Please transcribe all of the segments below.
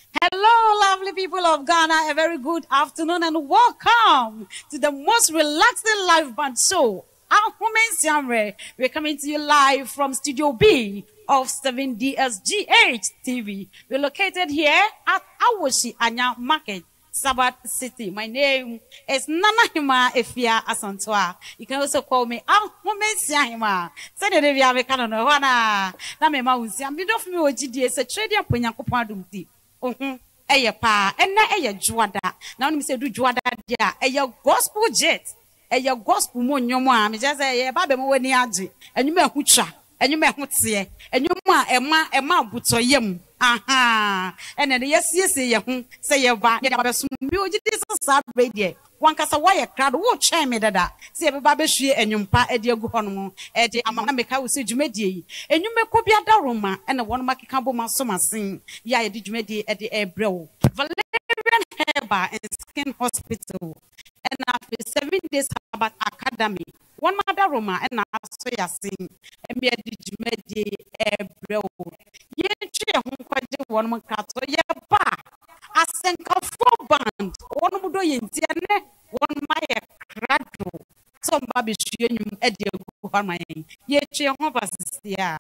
Hello, lovely people of Ghana. A very good afternoon and welcome to the most relaxing live band show. We're coming to you live from Studio B of 7DSGH TV. We're located here at Awoshi Anya Market, Sabat City. My name is Nana Hima Efia Asantoa. You can also call me Hima. Send it if you have a canon. Namema Uzi. I'm bit of me OGD. It's a trading Punyakupadumti. Eya pa, ena eya juada. Now me say do juada dia. Eya gospel jet. Eya gospel mo nyomo a. Me just say ba be mo wani age. Enyuma ehutwa. Enyuma ehutie. Enyuma ema buto yem. Aha. Ena de yes ye ho. Say ye ba. Ye da ba so mi oji dis sa radio. Wankasa wa ye crowd wo twen me dada. Say be ba be hwie enyumpa e de agu hono mo. E de amama meka wo se dwumadie yi. Enyuma ko bia da roma ena wono makeka bo ma so masen. Ya ye de dwumadie e de ebrew. Valerian Herba and Skin Hospital. And after 7 days about academy. One mother Roma and so ya sing. And me de dwumadie ebrew. Ye twe ho kwaje wono makato ye ba. Asenka four band. One mudo yentiane. One my crado. Some baby shuyum edia guhama. Ye twe ho basisia.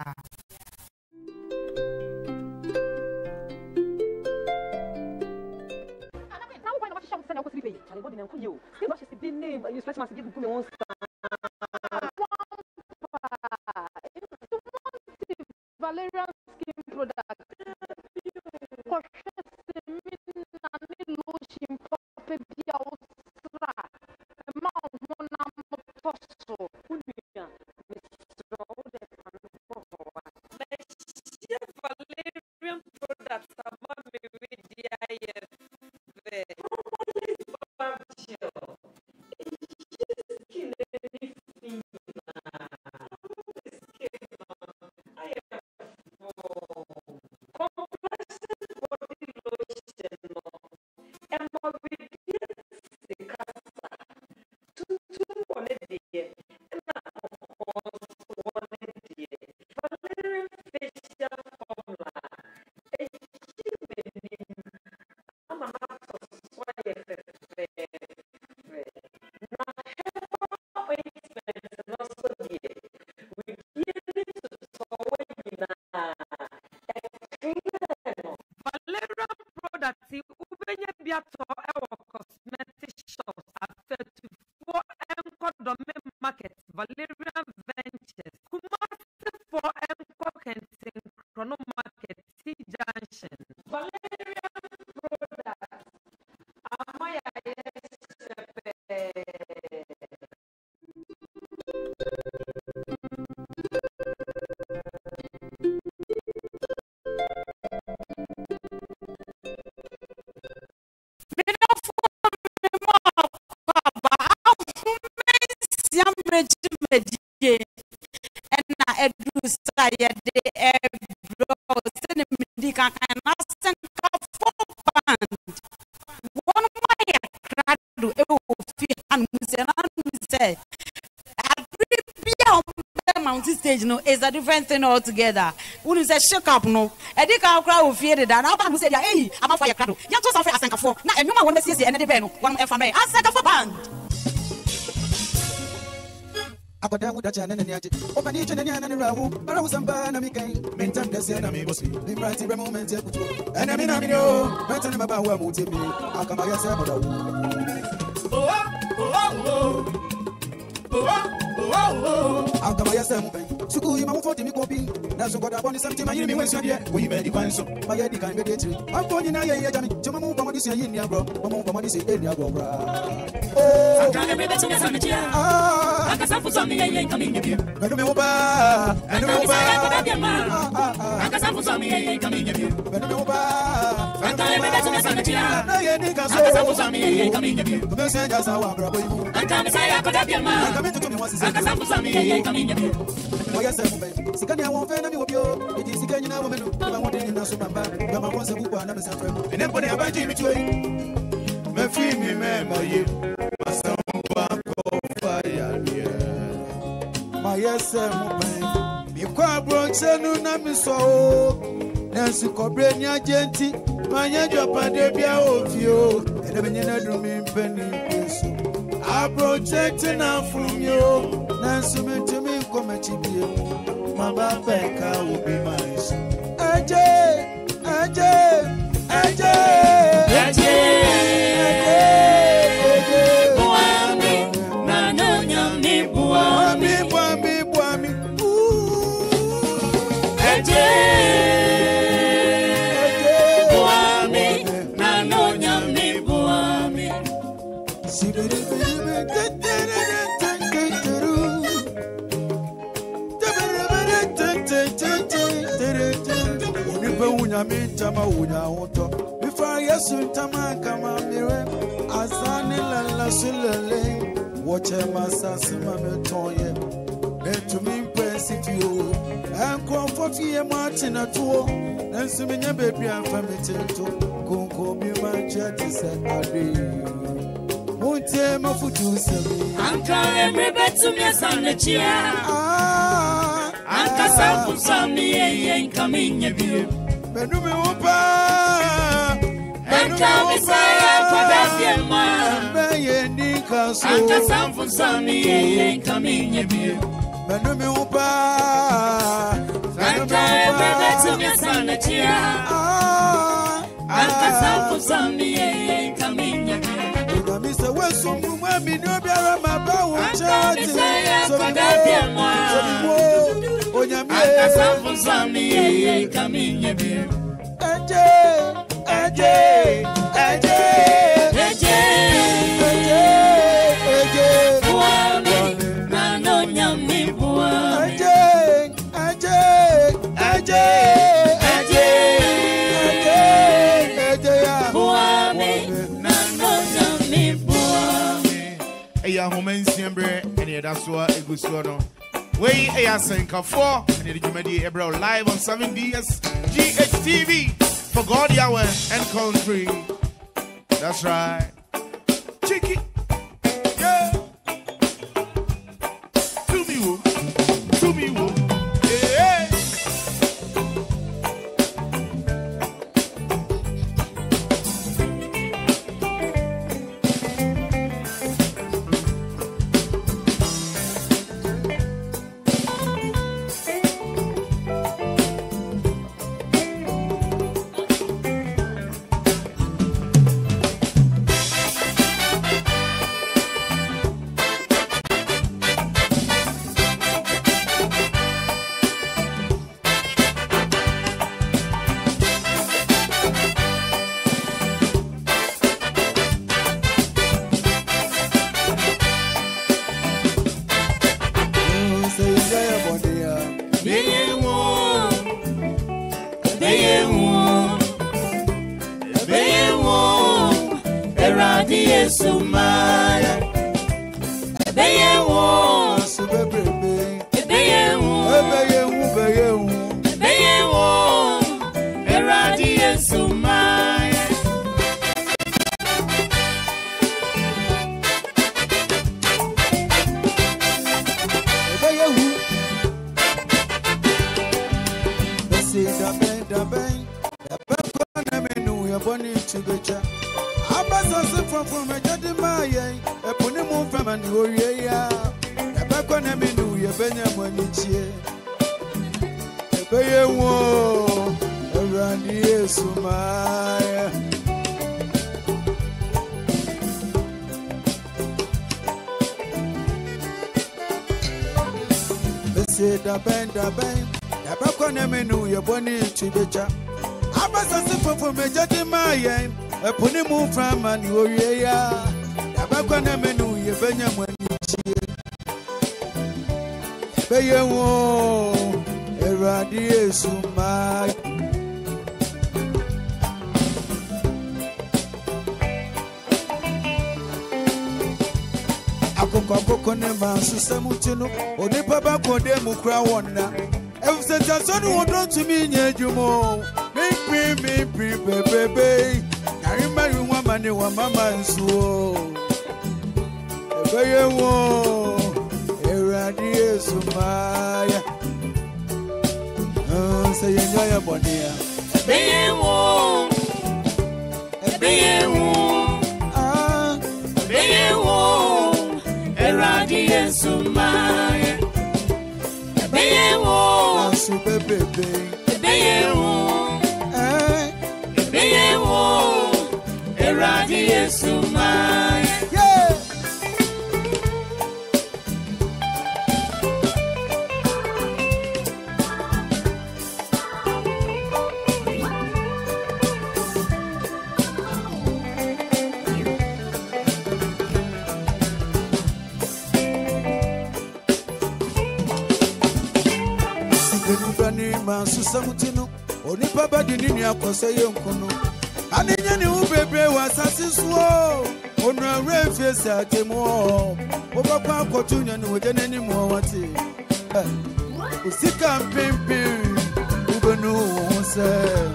Valerian skin product. Valerian Ventures, Kumasi for Emco Kenting, Chrono Market, T Junction. Valerian Products, Amaya stage no is a different thing altogether. When you say shake up no, I think our crowd will fear it. And our say, hey, I'm a fire crowd. You just have to for now. And you want to see any event, one FMA. I said for band. I got down with the channel and yet. Open each and any other row. But I was some band. I became mental. That's the enemy was the right moment. And I mean, I know better about what would take me. I come by yourself. I'll come by yourself. Suku, you want to me copy. That's what I want something. My enemy was here. We made the console. My head can't get it. I'm going in a year. To move on this year, bro. Move on this year, bro. Oh, I'm trying to be better than the year. Ah, I can't for me. I ain't coming here. I don't know about. I don't know about. I can't for me. I ain't coming here. I don't know about. I'm trying to be better than the year. I can't for me. I ain't coming here. I'm saying just how I'm bro. I can't say I could have been man. I'm coming to me once. I can't for me. I ain't coming here. Oh yes, Sikanya won't fail me with you. It is Sikanya woman. I want in the super bad. But I want to go and I'm a and then put it about Jimmy Joy. My free me, remember you. My son, fire. My yes, you quite brought Senu Namiso. Nancy Cobrenia Genti. Manya Japa Debia Ofio, and the Benina Drumming Penny. I protect now from you. Nancy to me, come at you. Mama Becca will be mine. Ajay, Ajay, Ajay, Ajay, Buami, Nanonya, me, Buami, Buami, Buami, Ajay, Buami, Nanonya, me, Buami. Before yesu tamaka mamire azani lala sulele watch masasi mametoye betumi mpesifio comfort ye martin atuo nanso menya baby afametento konko bi mancha tise ade monte mafutu semi Anka emre betumi asanechia Anka safu sami ye nkaminya bi Benume upa Anka misaya kwadafiema Beye nika so Anka safu sami ye nkaminya bi Benume upa Anka emre betumi asanechia Anka safu sami ye nkaminya bi Mr. Wesson, Mummy, no better, my bow, Anka misaya kwadafiema Anka safu sami ye nkaminya bi Ajay, Ajay, Ajay, Ajay, Buami, Nanonya, me, Buami. Ajay, Ajay, Ajay, Ajay, Buami, Nanonya, me, Buami. Eya homen siembre ene da so egusu no. We eya senka 4 and the Jumedi Ebro live on 7DS GHTV for God Yahweh and country. That's right. Cheeky. Yeah. To me woo. To me woo. Yeah. Susamutino, or the Papa Condemu Crowana. If the son who don't to me, Jumo, me, baby. I remember one money, one mama, and so. Baby, Eradia Sumaya. Say, enjoy your bonnia. Baby, baby. Yeah. Susamutino, only Papa didn't have to say Yonkono. And in any baby was assassin, on a rare face at him all. Over Quatunian within any more what he sick and pimping, who know, sir.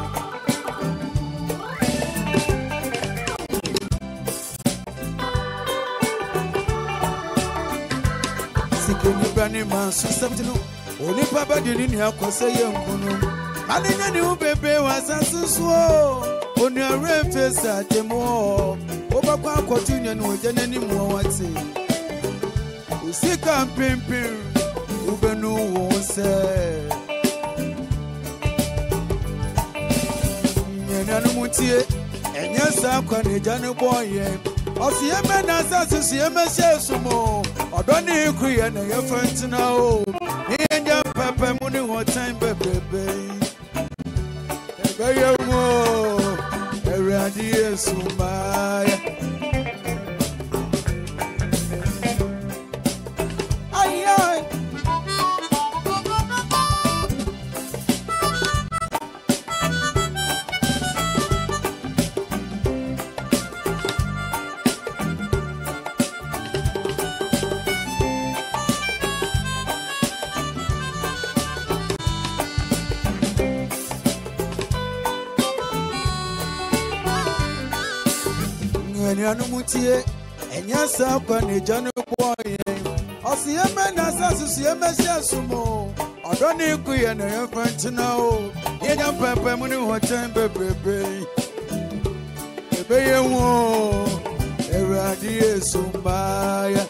Sick and Bunny Man, Susamutino. Only Papa didn't have to say Yonkono. And in a new baby was assassin, on your rare face at the more. Over Quatunian with any more what say. We sick and pimping, who know, say. Yanamutier, and yes, I'm going to Johnny Boy. Of the Yemen assassin, Yemen more. I don't need to and your friends now. Papa money one time baby baby mo eradi esumaya ay ay Yanumutie, and yes, I'm going to Johnny Boy. I'll see a man as I see a message. I don't need to and your friend to know. You don't pay money what time, baby. Baby, you won't. Eradi Sumaya.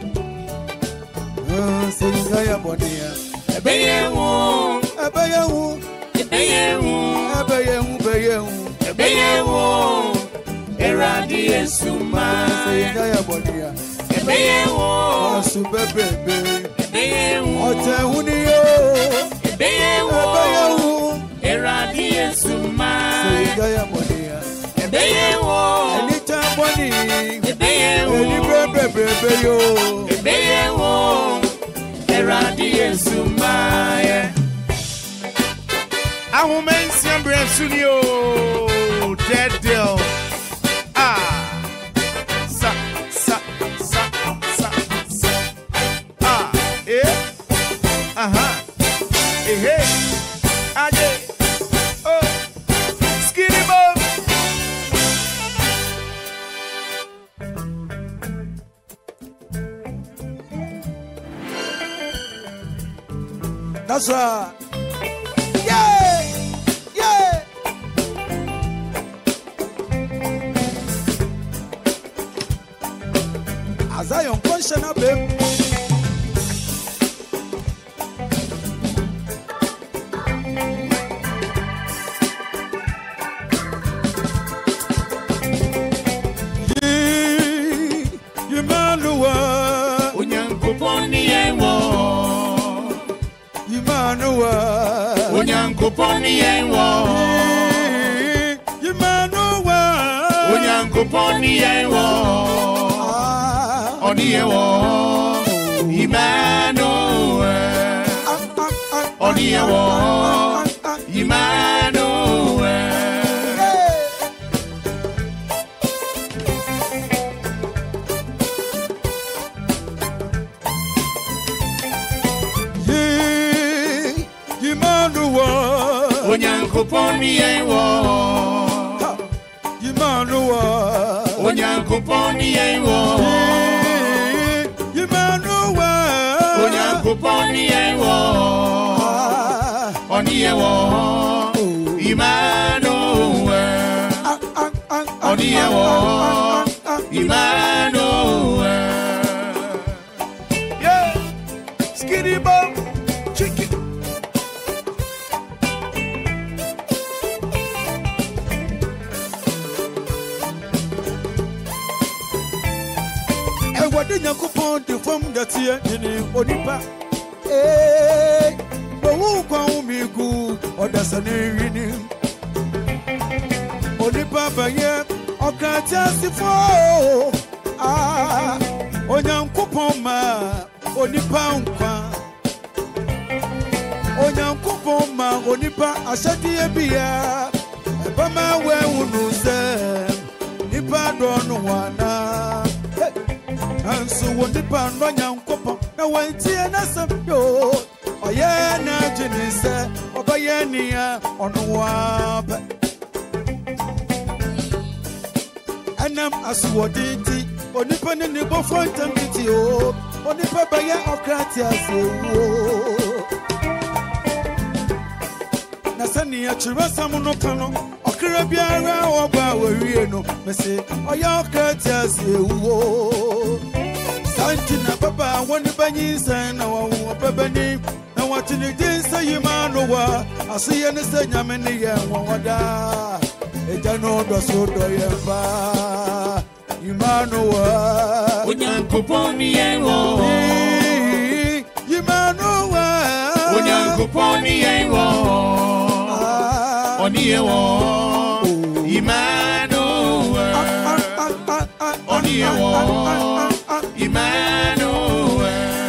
Sing Gaya Bonia. Baby, you won't. Baby, you won't. Baby, you won't. Baby, you won't. Eradi Esuma, Gaya Bonia. Baby, you won't. Super baby. Baby, you won't. Ote Baby, you won't. Eradi Esuma, Gaya Bonia. Baby, you won't. Anytime money. Baby, you won't. Baby, you won't. Eradi Esuma. A woman, Siambre Studio, dead deal. Hey, Aje, oh, Skinny Bob. That's right. Yeah, yeah. As I am conscious, babe. Onyankoponi yenwo Onyankoponi yenwo Oni yenwo Emmanuel Oni yenwo Emmanuel Onyankoponi yenwo Onyankoponi yenwo Onyankoponi yenwo Oni yenwo Emmanuel Oni yenwo Emmanuel Yeah, Skinny Bob, chicken. what did you coupon to form the tear in Onipa? Eh, but who can be good or does an evening? Onipa by yet, or can't just fall. Ah, on young coupon ma, Onipa. Onyan kupoma onipa asadi ebia ebama we unu se nipa do no wana anso onipa no nyan kupo na wantie na sabyo oye na jini se obaye nia ono wa anam aswoditi onipa ne ne bofo ntamiti o onipa baye okratia se wo Sani a chirasa monocano, or Caribbean or Bawariano, Messi, or your courteous, you Santina Papa, one Banese and our Babani, and what in the day say you man over. I see any say Yamani and Wada. It I know the soda you man over. When you're Coponi and you man over. When you're Coponi and Oniyewo, Emmanuel. Oniyewo, Emmanuel.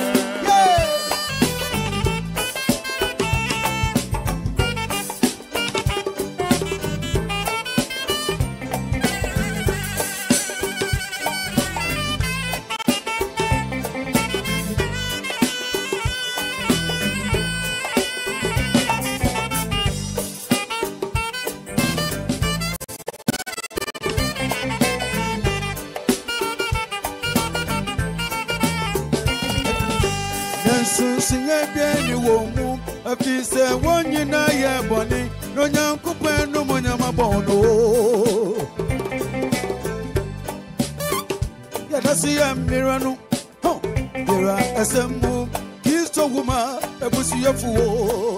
Say one you know ya bonny, no young couple no monama bono. Yeah, that's the Mirano. Oh, there are SMO, kiss to woman, a pussy of fool.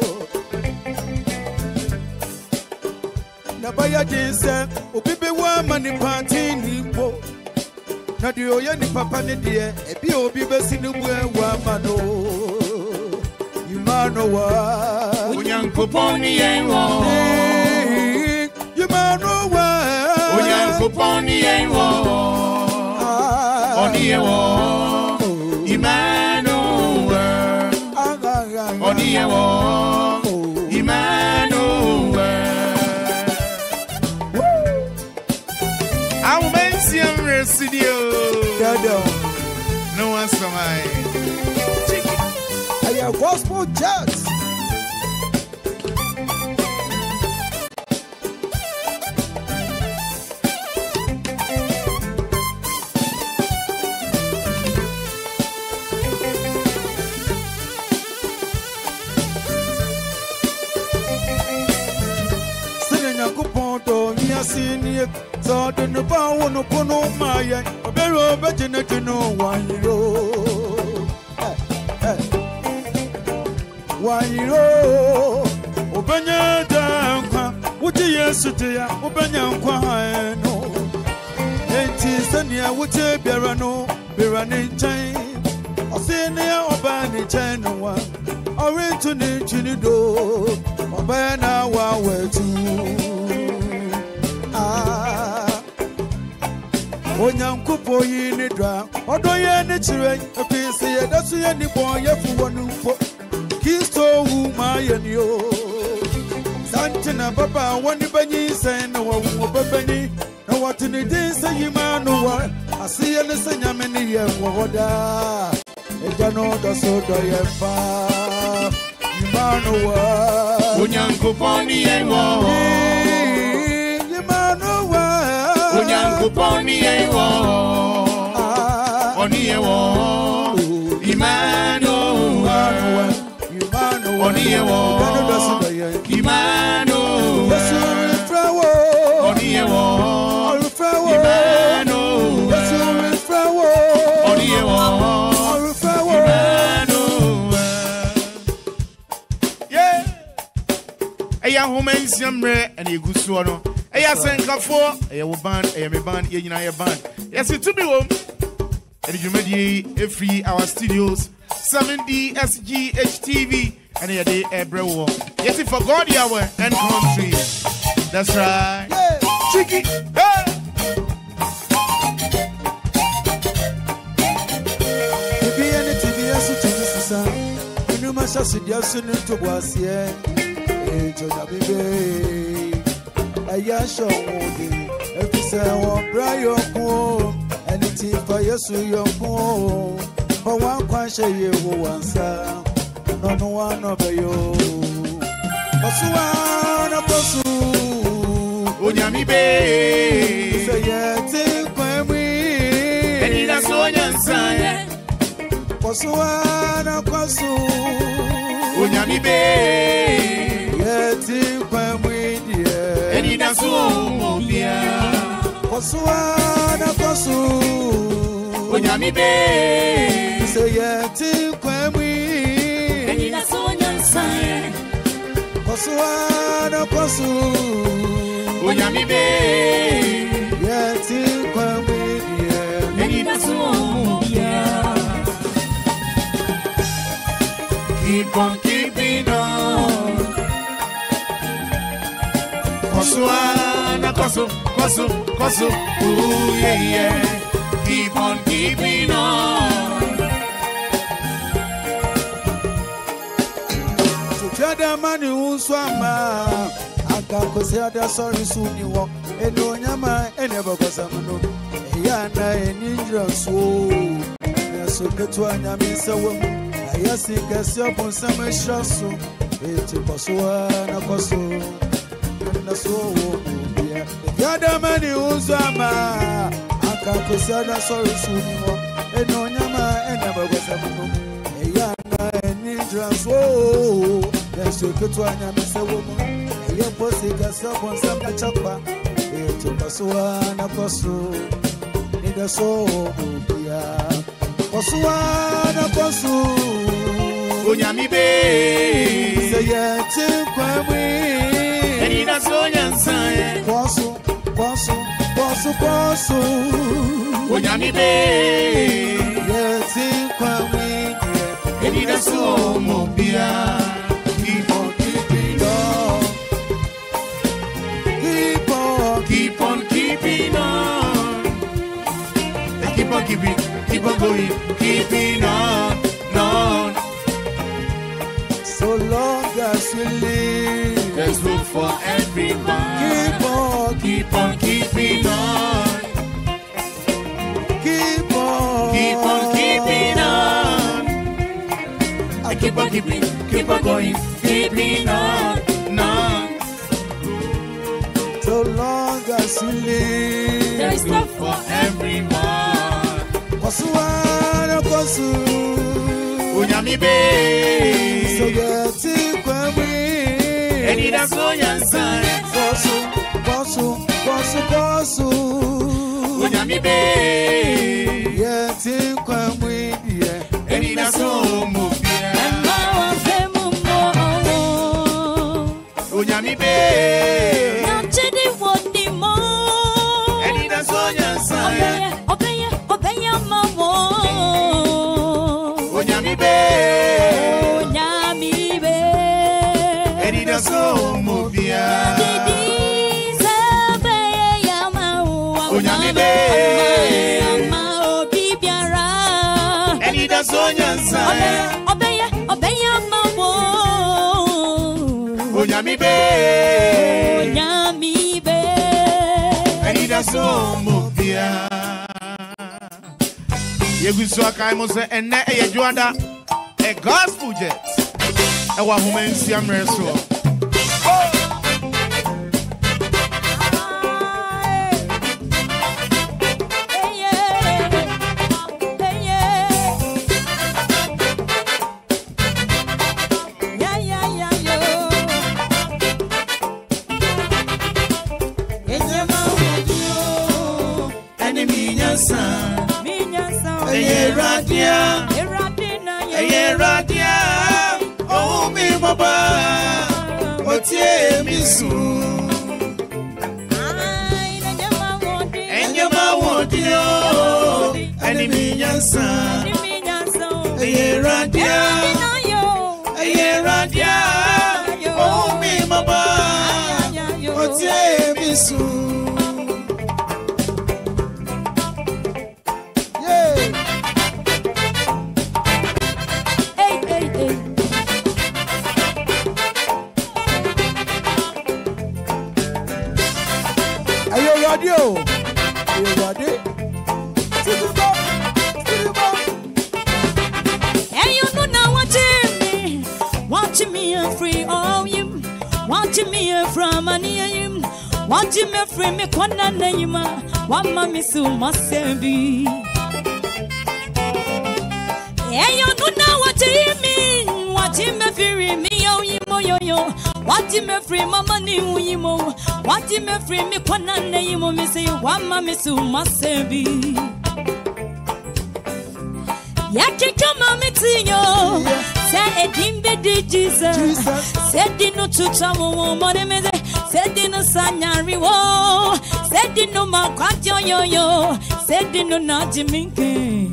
Nabaya Jinsen, O Bibi one money party, Nipo. Nadio Yani Papa Nidia, a Pio Bibes in the way one mano. Manoa, Unyan Coponi and War, you manoa, Unyan Coponi and War, Oniyewo, Emmanuel, Oniyewo, Emmanuel. I'll mention Residio. No one's for mine. Gospel jazz. Singing a couponto, yes, in it. So the Nuba no Pono Maya, a very virgin to know 1 year. Why you Obanya Danka, what yes to ya, Obanya Quano. And Tisania, what a Berano, Beranin chain, or Senia or Bani China one, or into Nichinido, or Bana Wawe too. Ah, Onyam Kupo in the drum, or do you any children? A piece of that's any boy for one for. Kisto my and yo Santina Papa, one Benny say no one Benny, no what in the day say you man no one. I see a listen Yamini and Wada. And I know the soda Yempa. You man no one. Unyan Coponi and War, you man no one. Unyan Coponi and War, Oniyewo, Emmanuel. Oniyewo, Emmanuel, Oniyewo, Emmanuel, yeah. Eya homen siamre and you good swallow. Eya senka for, eya band, eya me band, ye band. Yes, it to be home. and you made free our studios 7DSGH TV and a day everywhere. Yes, for God, Yahweh and country. That's right. Yeah. Chicky. Hey. Onyami be say yet kwemi eni na so nyansa Kosuana kosu Onyami be yet kwemi die eni na so bia Kosuana kosu Onyami be say yet kwemi eni na so nyansa Kosuana kosu Onyami be yeti kwami die eni na so bia Keep on keeping on Kosuana kosu ooh yeah Keep on keeping on Tuchada mani uswama Akakosia sorry soon you walk and no yama and never was a mano. Yana and Indra so so get to an amisa woman. I ask you guess up on some shasso. It's a Kosuana Kosu and the soul. Yada mani uzama Akakosia sorry soon you walk and no yama and never was a mano. Yana and Indra so so get to an amisa woman. Your pussy got up on some chopper. It took us one of us in the soul. Kosuana kosu Onyami be say yet kwami eni na so nyansa kosu Onyami be yet kwami eni na so mobia Keep on keeping on. Keep on going, keeping on. So long as we live, there's room for everyone. Keep on keeping on. Keep on keeping on. I keep on going, keeping on. So long as you live, there is love for everyone. Kosuana kosu Onyami be so yeti kwami eni na so nyansa kosu Onyami be yeti kwami eni na so mobia Onyami be Onyami be eni da so mobia Onyami be eni da so nyansa Onyami be eni da so mobia Yeguswa kaimo se ene eye juada a gospel jet. Ewa human siam reso. Oh, me baba, what's ye, miss? And your mouth, enemy, nyansa Ayeradia Ayeradia Oh mi mama Otie mi su Radio. Are you ready? Hey, you know now watching me free all you, watching me from an ear, watching me free me kwana name, one mommy so must be. Hey, you know now watching me free me oh you yo. Watching me free mama ni uyimo, watching me free me kwana name, me say one mommy so must be. Yaki kama mitinyo, say edimbe di Jesus, said dino tucha wo mone meze, said dino sanyari wo, said dino makwatyo yo yo, said dino najiminke.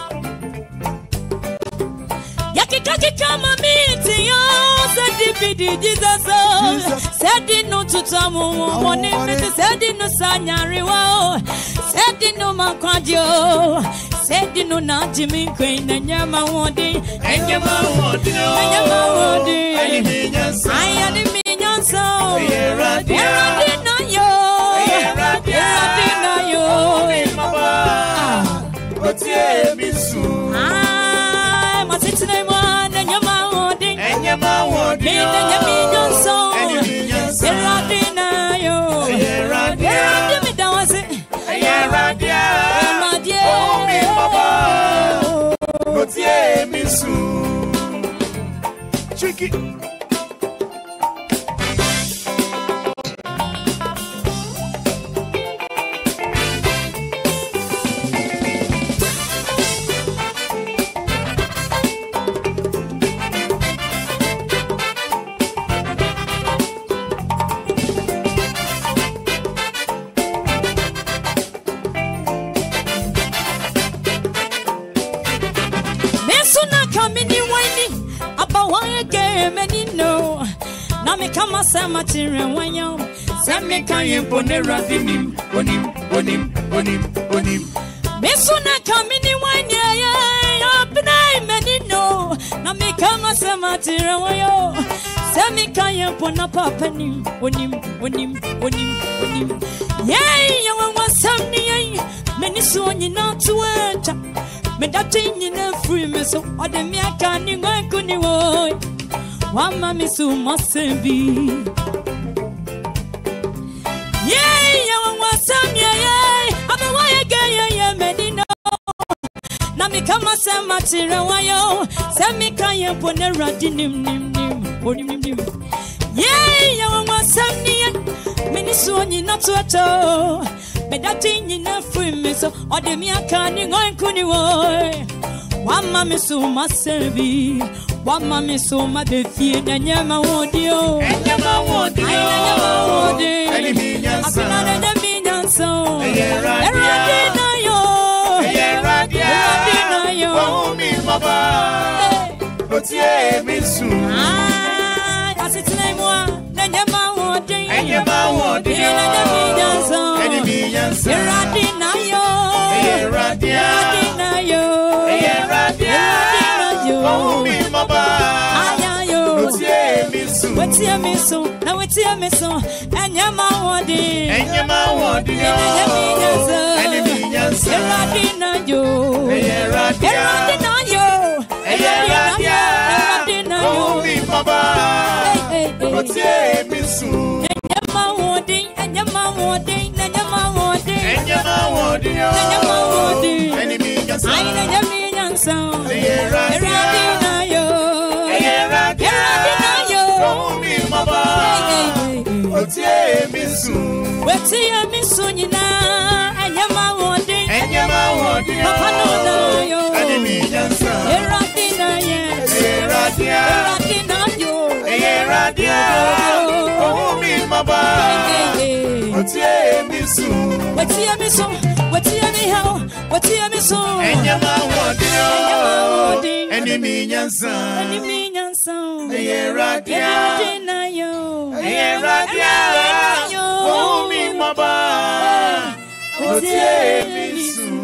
Yaki kama mitinyo, said dimbe di Jesus, said dino tucha wo mone meze, said dino sanyari wo, said dino makwatyo. Said you know not Jimmy Queen and Yama Wadi and Yama Wadi and Yama Wadi I had a million so here I did not yo but yeah me soon I'm a sitting one and Yama Wadi and Yama Wadi and Yama so here I did not yo here I did me down was it here I did but yeah, me soon. Check it. Kama sama tire wanyo same kayen ponera dinim onim mesuna kamini wanya ya abnai menino na me kama sama tire wanyo same kayen pona papa nim onim yey yawan wasamni yey meniso nyina tuwata medatin nyina free me so odemi aka ni ngakuni wo one mommy so must be. Yay, I want some, yay. I'm a way again, Medina. Now me come a some material, send me kayan ponera dinim. Yay, I want some near Minnesota, not to at all. But that thing in a free me so, or the mere canning on Kuniwoy. One mommy so must be. One mommy so my baby and Yama Wodio and Yama Wodio and the million so oh me mama but yeah me soon that's it name one and Yama Wodio and the million so oh me mama what's your miss? Now it's your miss, and your mawadi, and your mawadi, and your oh me mama what's your miss? And your mawadi, and your mawadi, and your mawadi, and your mawadi, and your million sound. Oh, me mama, what's your mission? What's your mission? And your mawadi, and your mawadi, Papa no, and the millions. Oh, me mama, what's your mission? What's your mission? What's your mission? What's your mission? so. Enyama wodi. Enemy nyansa. Enemy nyansa. Eradia na yo. Eradia. Oh mi maba. Otie misu.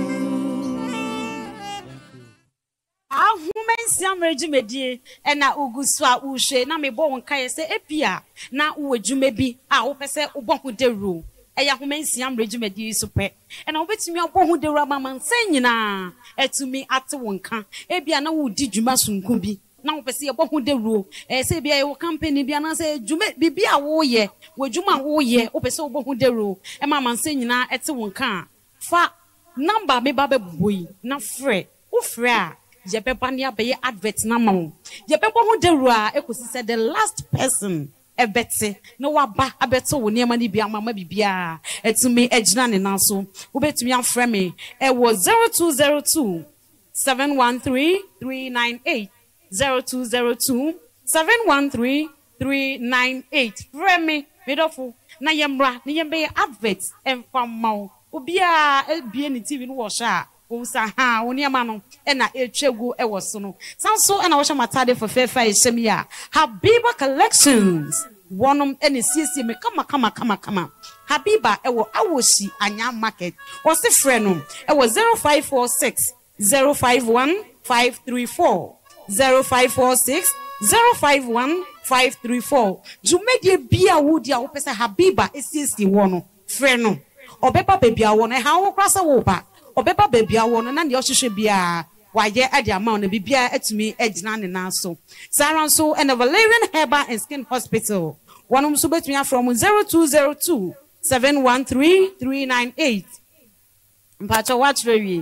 Ahumensiam regimedie ena uguswa uhwe na mebo wonka ye se epia na uwadwuma bi a wo pese ubohu deru eya ahumensiam regimedie supe ena obetumi abohu deru amamansa nyina etumi ate wonka ebia na wudi dwuma sunku bi na wo pese abohu deru se bia ye company bia na se dwuma bibia wo ye wadwuma wo ye wo pese ubohu deru amamansa nyina ete wonka fa number me ba beboyi na frɛ wo frɛ a Jebeba ni abeye advert na mawo. Jebeba ho derua ekosi said the last person ebete no waba abeto wo niam ni bia mama bibia etumi ejina ne nanso wobetumi afrɛ me e wo 0202 713 398 0202 713 398 frɛ me medofo na yemra ni yembe advert emfa mawo obia ebie ni TV no wo sha Usa ha uniama no ena etwegu ewo so no sanso ena wo shamatade for fefa eshemia Habiba Collections wonom ene siesie me kama Habiba ewo awoshi anya market wose frɛ no ewo 0546 051 534 0546 051 534 jumedie bia wudi a wo pese Habiba esiesie wono frɛ no obeba bebia wono e ha wo krasa wo ba Obeba baby awon na de ohwehwe bia waye ade amount na bibia atumi agina ne naso Saran so and Valerian Herbal and Skin Hospital wonom so betumi from 0202 713 398 mpacho watch very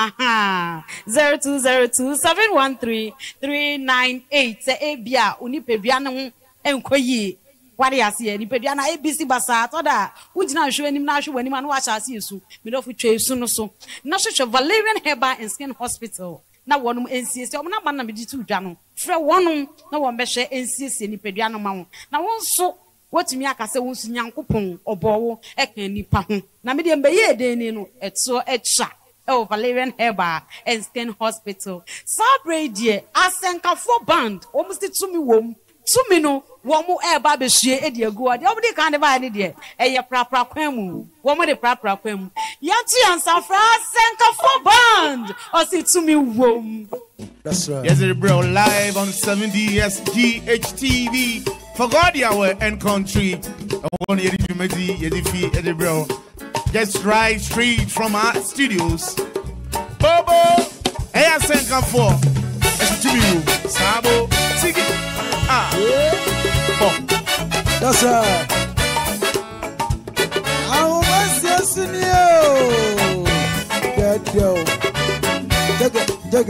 0202 713 398 se ebia onipedua ne ho enkoyi Wari asiye ni pedia na ABC basa toda ugina hwe anim na hwe wanim na wa chase yesu me do fu twe su no so na hwe Valerian Herbal and Skin Hospital na wonum NCC o na ba na me di tu dwa no frɛ wonum na won be hwe NCC ni pedia no ma wo na won so wotumi akase won su nyankopon obowo eka nipa ho na me de mbe ye den ni no eto echa Valerian Herbal and Skin Hospital Sabrade asenkafo band almost tumi wom tumi no womu eba behie edi agu ade obdi kan de ba ne de eye prapra kwanu womu de prapra kwanu yati ansafra senkafo band o si tumi wom. That's right. Yes, bro, live on 70s GHTV for God Yahweh and country. On Yedi Jumedi, Yedi Fi, Yedi bro. Just right straight from our studios. Bobo, Eya Senkafo, Tumi Sabo, Sigi. That's right. I was just in you. Get yo. Jugga.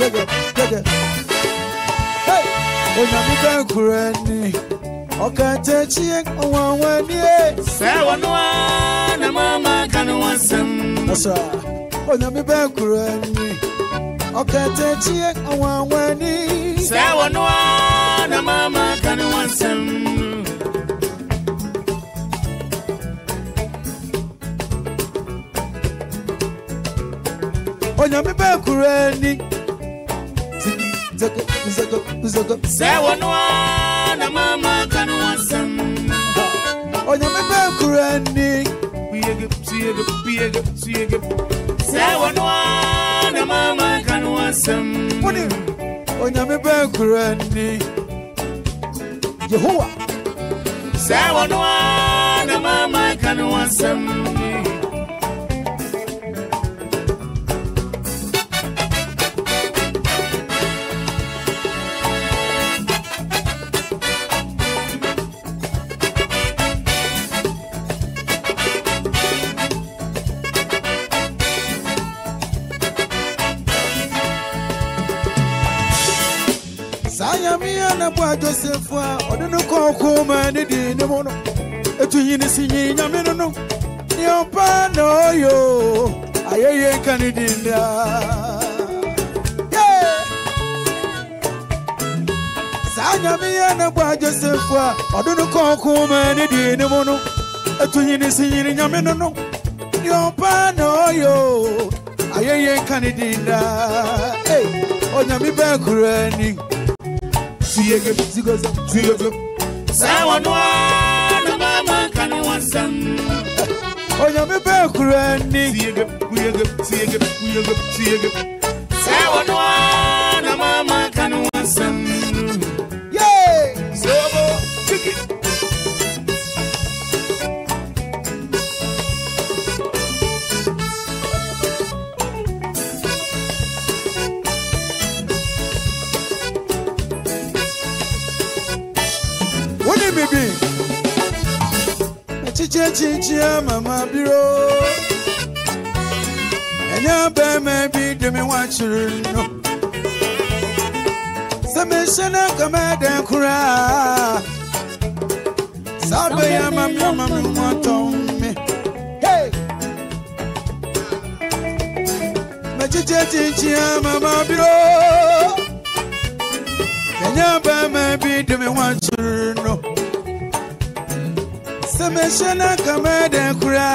Hey, when I'm Kurani, okay, take you one year. Say one na mama can want some. That's right. When I'm Kurani, okay, take you one year. Say one na mama can want some. Onyame be kurani zaka say one na mama can want some. Onyame be kurani say one na mama can want some. Onyame be kurani Jehovah say one na mama can want some. na bwa Joseph a odunu ko ma ne di ne mo no etu yini sinyi nyame no no ni opa no yo ayeye kan di nda sa nyame na bwa Joseph a odunu ko ma ne di ne mo no etu yini sinyi nyame no no ni opa no yo Aye Canadina. Hey, on your back running. See you, see you. Someone, Mama, can you want some? On your back running. See you, see you. Someone, Mama, can you want some? Yay! So, chicken. Baby, chicha, mama, biro. And your baby, do me watch you. Submission, come out and cry. Sabe, mama, want on me. Hey, my chicha, mama, biro. And your baby, do me watch you. Semeshana kamede kura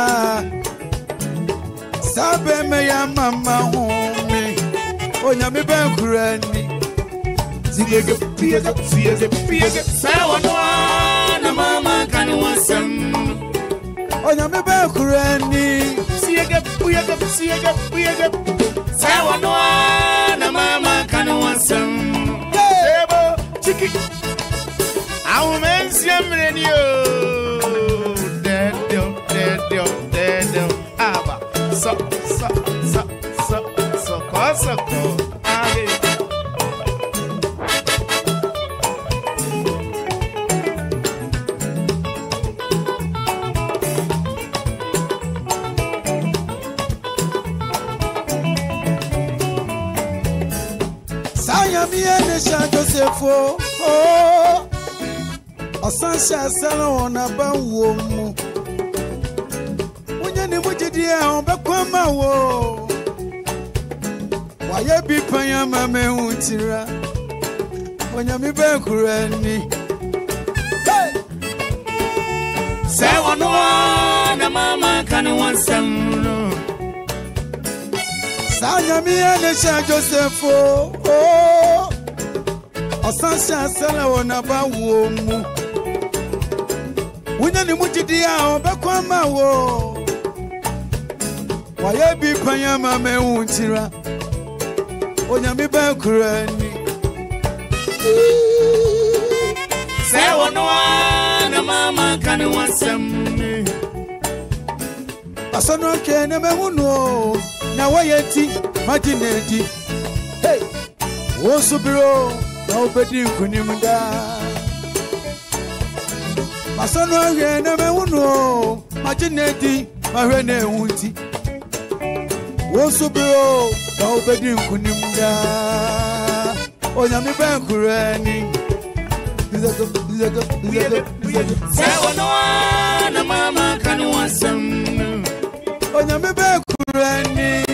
Sabe me ya mama home Onya me ben kura ni Siege Sawa na mama kani wasam Onya me ben kura ni Siege Sawa na mama kani wasam Sebo chiki Au mensi amrenio Dedo Aba So Ahe Saya mi ene sha Josepho oh Osansha sala ona ba wo mu Unya ni mujidi a obekwa ma wo Waye bi panya ma me huntira Onya mi be kura ni Hey Say one na mama kani wansam Saya mi ene sha Josepho oh Osansha sala ona ba wo mu Unya ni mujidi a obekwa ma wo Waye bi panya ma me huntira Onya mi be kura ni Say one na mama kani wansam Asano kene me hunu na wayeti majinedi Hey wo subiro na obedi kunimda Asano kene me hunu majinedi mahwene hunti Wo subiro na obedi kunimda Onya mi bankurani Say one na mama kani wansam Onya mi bankurani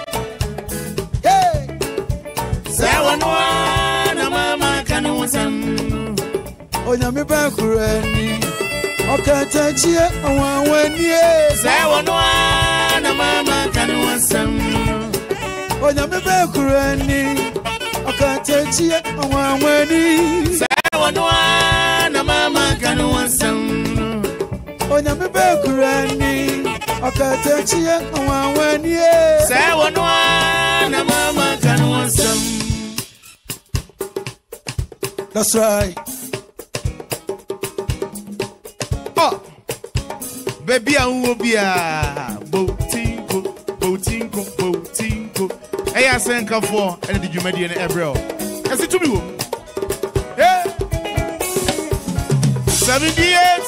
Hey Say one na mama kani wansam Onya mi bankurani Okatachie awanwanie Say one na mama kani wansam Onya mi bankurani Okatachie awanwanie Say one na mama kani wansam Onya mi bankurani Okatachie awanwanie Say one na mama kani wansam That's right Oh Baby Anwobia Botinko Eya senka for ene di dwumadi ene ebrel Kasi to me wo Hey 70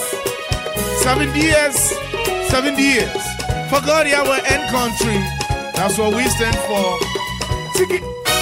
years for God our end country. That's what we stand for. Tiki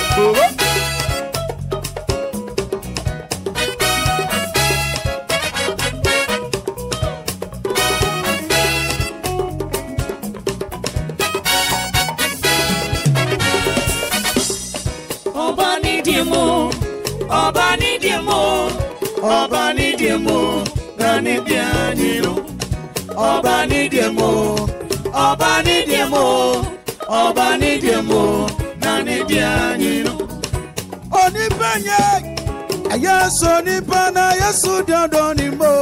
Obani demo, Gani pianino. Obani demo, Obani demo, nani dianino. Oni panye, ayaso ni pana, yasu dandonimo.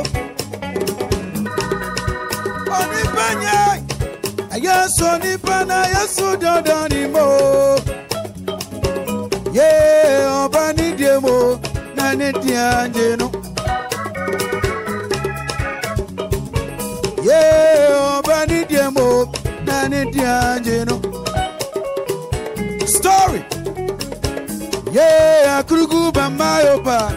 Oni panye, ayaso ni pana, yasu dandonimo. Yeah, obani demo, nani dianino. Yeah, obani demo, nani dianino. Story. Yeah, akrugu bamayo pa.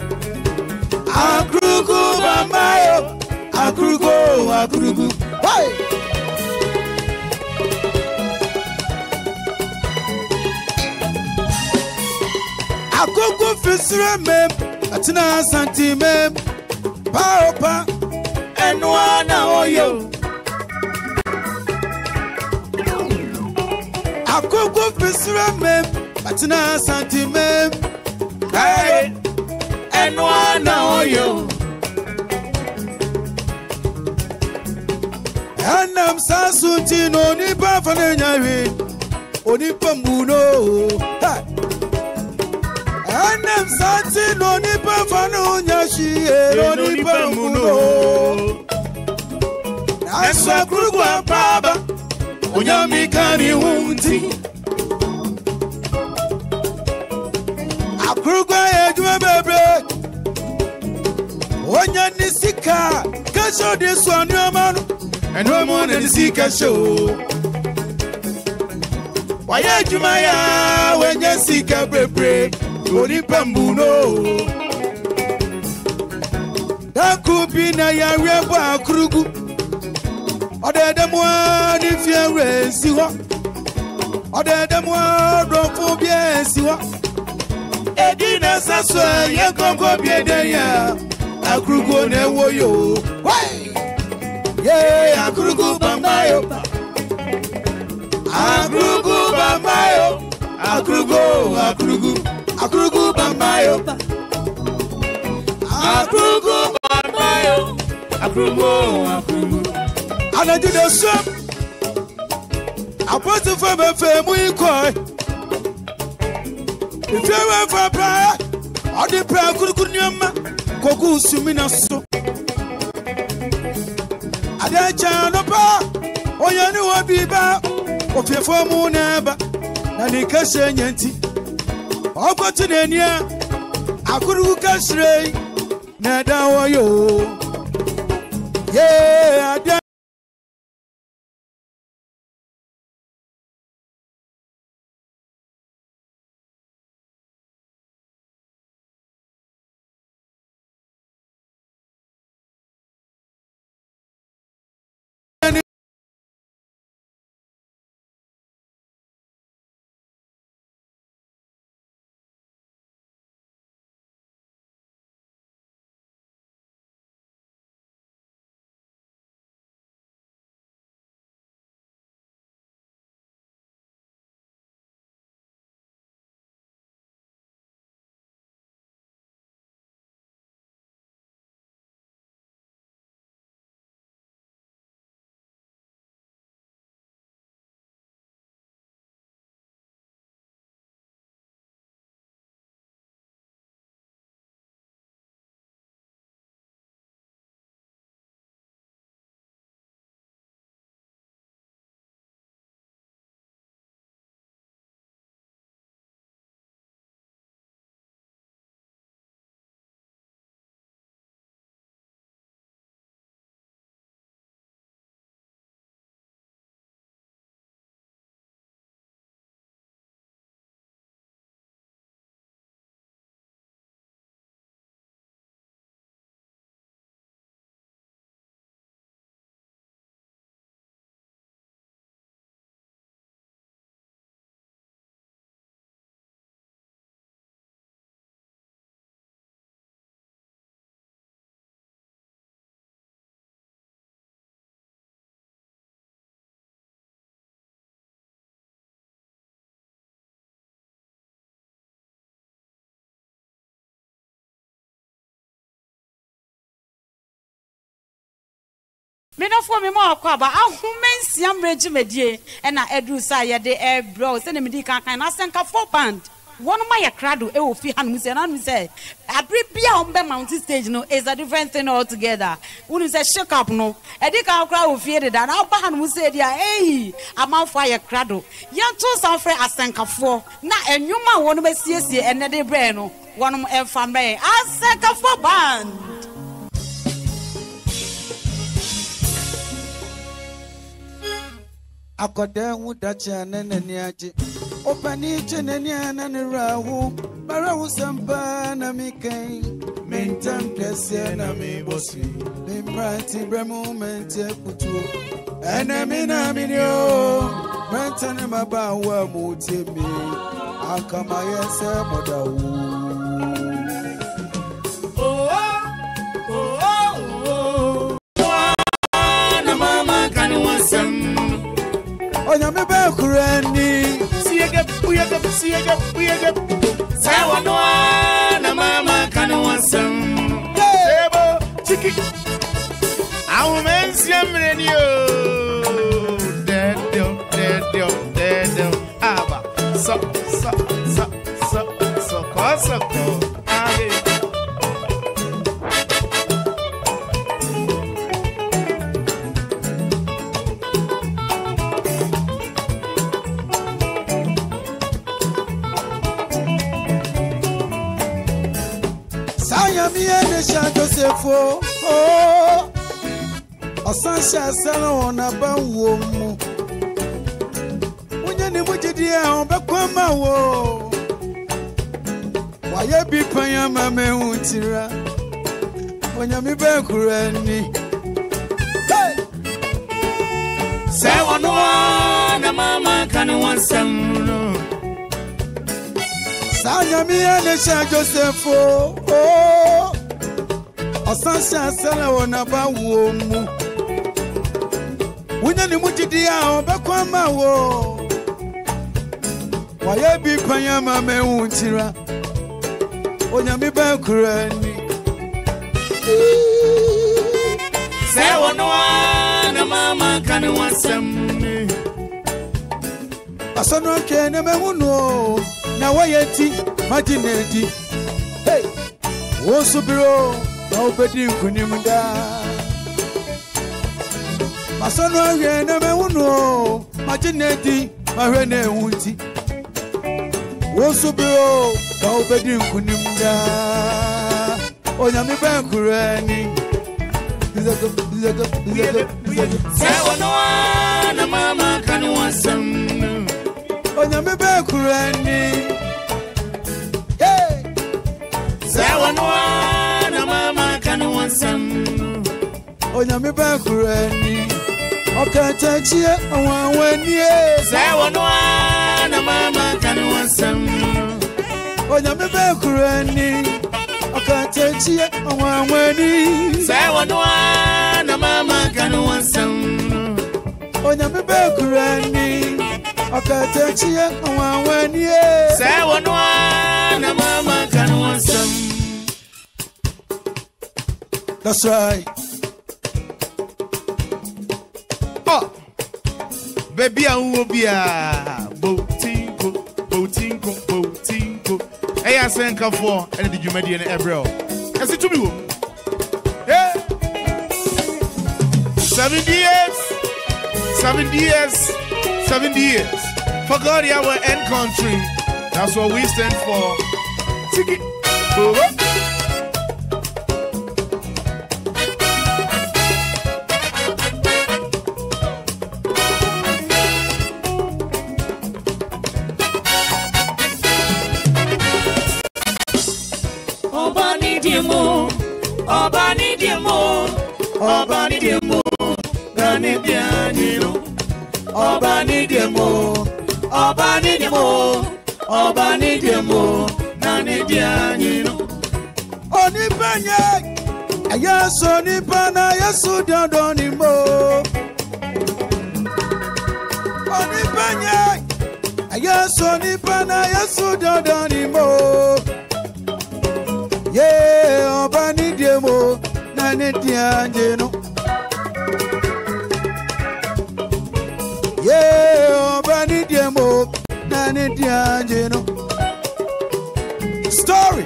Akrugu bamayo. Akrugu. Hey! Akrugu fisre mem. Atina santi mem. Pa opa. Enwana oyo. Akrugu fisre mem. Atina santi mem. Hey! Enwana oyo. Anam sasunti no ni pa fane nyawe. Oni pamuno. Ha! Anam santi no ni pa fane nyashi. Oni pamuno. Aswa kurugwa baba. Onyamikani hunti. Kurugwa ejuma bebre. Onya nisika. Kasho desu anuamanu. Enuamu na nisika show. Waya ejuma ya. Wenya sika bebre. Onipa mbuno. Dakubi na ya reba kurugu. Odedemwa ni fiere siwa. Odedemwa dofu bie siwa. Edina saswa ye kongo biede ya. Akrugo ne woyo. Why? Yeah, akrugo bamayo. Akrugo bamayo. Akrugo bamayo. Akrugo bamayo. Akrugo. Ana jude so. Apotu fa be fe mu ikoi. If you ever for prayer, all the prayer could nyama, koku sumina so. Adacha no pa, oyani wabiba, of your form neba, and the cashier yanti. I'll go to the near, I could look at stray, Nada yo. Yeah, Me no for me more kwaba ahomensiam regimedie e na edu sa ye de bro se ne me di kan na senka 4 band one my crowd e wo fi hanu se na nu se abri bia on be mountain stage no is a different thing altogether unu se shake up no e di kan crowd wo fi da na ba hanu se dia amanfo aye crowd yan to san frɛ asenkafo na enwuma wonu be siesie ene de bre no wonu emfa me asenkafo band. Akoda wudacha nene aje opani cheneni anane rahu marahu sampa na mikai mentam kese na mi bosi limranti bremu mente kutu enemi na minyo mentane mabawa mutemi akama yese modawu na mama kan wasam Onyame be kurani siege sawa no na mama kan wasam ebo chiki aumensia mrenio dedo aba so ahe Josepho Osansha sana ona banwo mu Unya ni mujidi ya obekwama wo Waye bi panya mame untira Onya mi be kurani Say one na mama kan wansam no Sanya mi ene sha Josepho Osansha sana ona banwo mu Unya ni mujidi ya obekwama wo Waye bi panya mame untira Onya mi be kurani Say one na mama kan wansam Asono kene me hunu na wayeti majinedi hey wo subiro na obedi kunim da Asono kene me hunu majinedi mahwene hunti wo subiro na obedi kunim da Onyame ben kurani Say one na mama kan wansam Onyame be kurani hey Say one na mama kan wansam Onyame be kurani okatachie awanwanie Say one na mama kan wansam Onyame be kurani okatachie awanwanie Say one na mama kan wansam Onyame be kurani okatachie awanwanie Say one na mama kan wansam That's right. Oh, baby, I will be a boatinko. Hey, I sent her for and did you make an April? I said to me, yeah, 70 years. For God, our end country. That's what we stand for. Tiki. Obani demo, gane bianino. Obani demo, gane bianino. Oni panye, ayaso ni pana yasu dandoni mo. Oni panye, ayaso ni pana yasu dandoni mo. Yeah, obani demo, nane dianjeno. Diangeno. Story.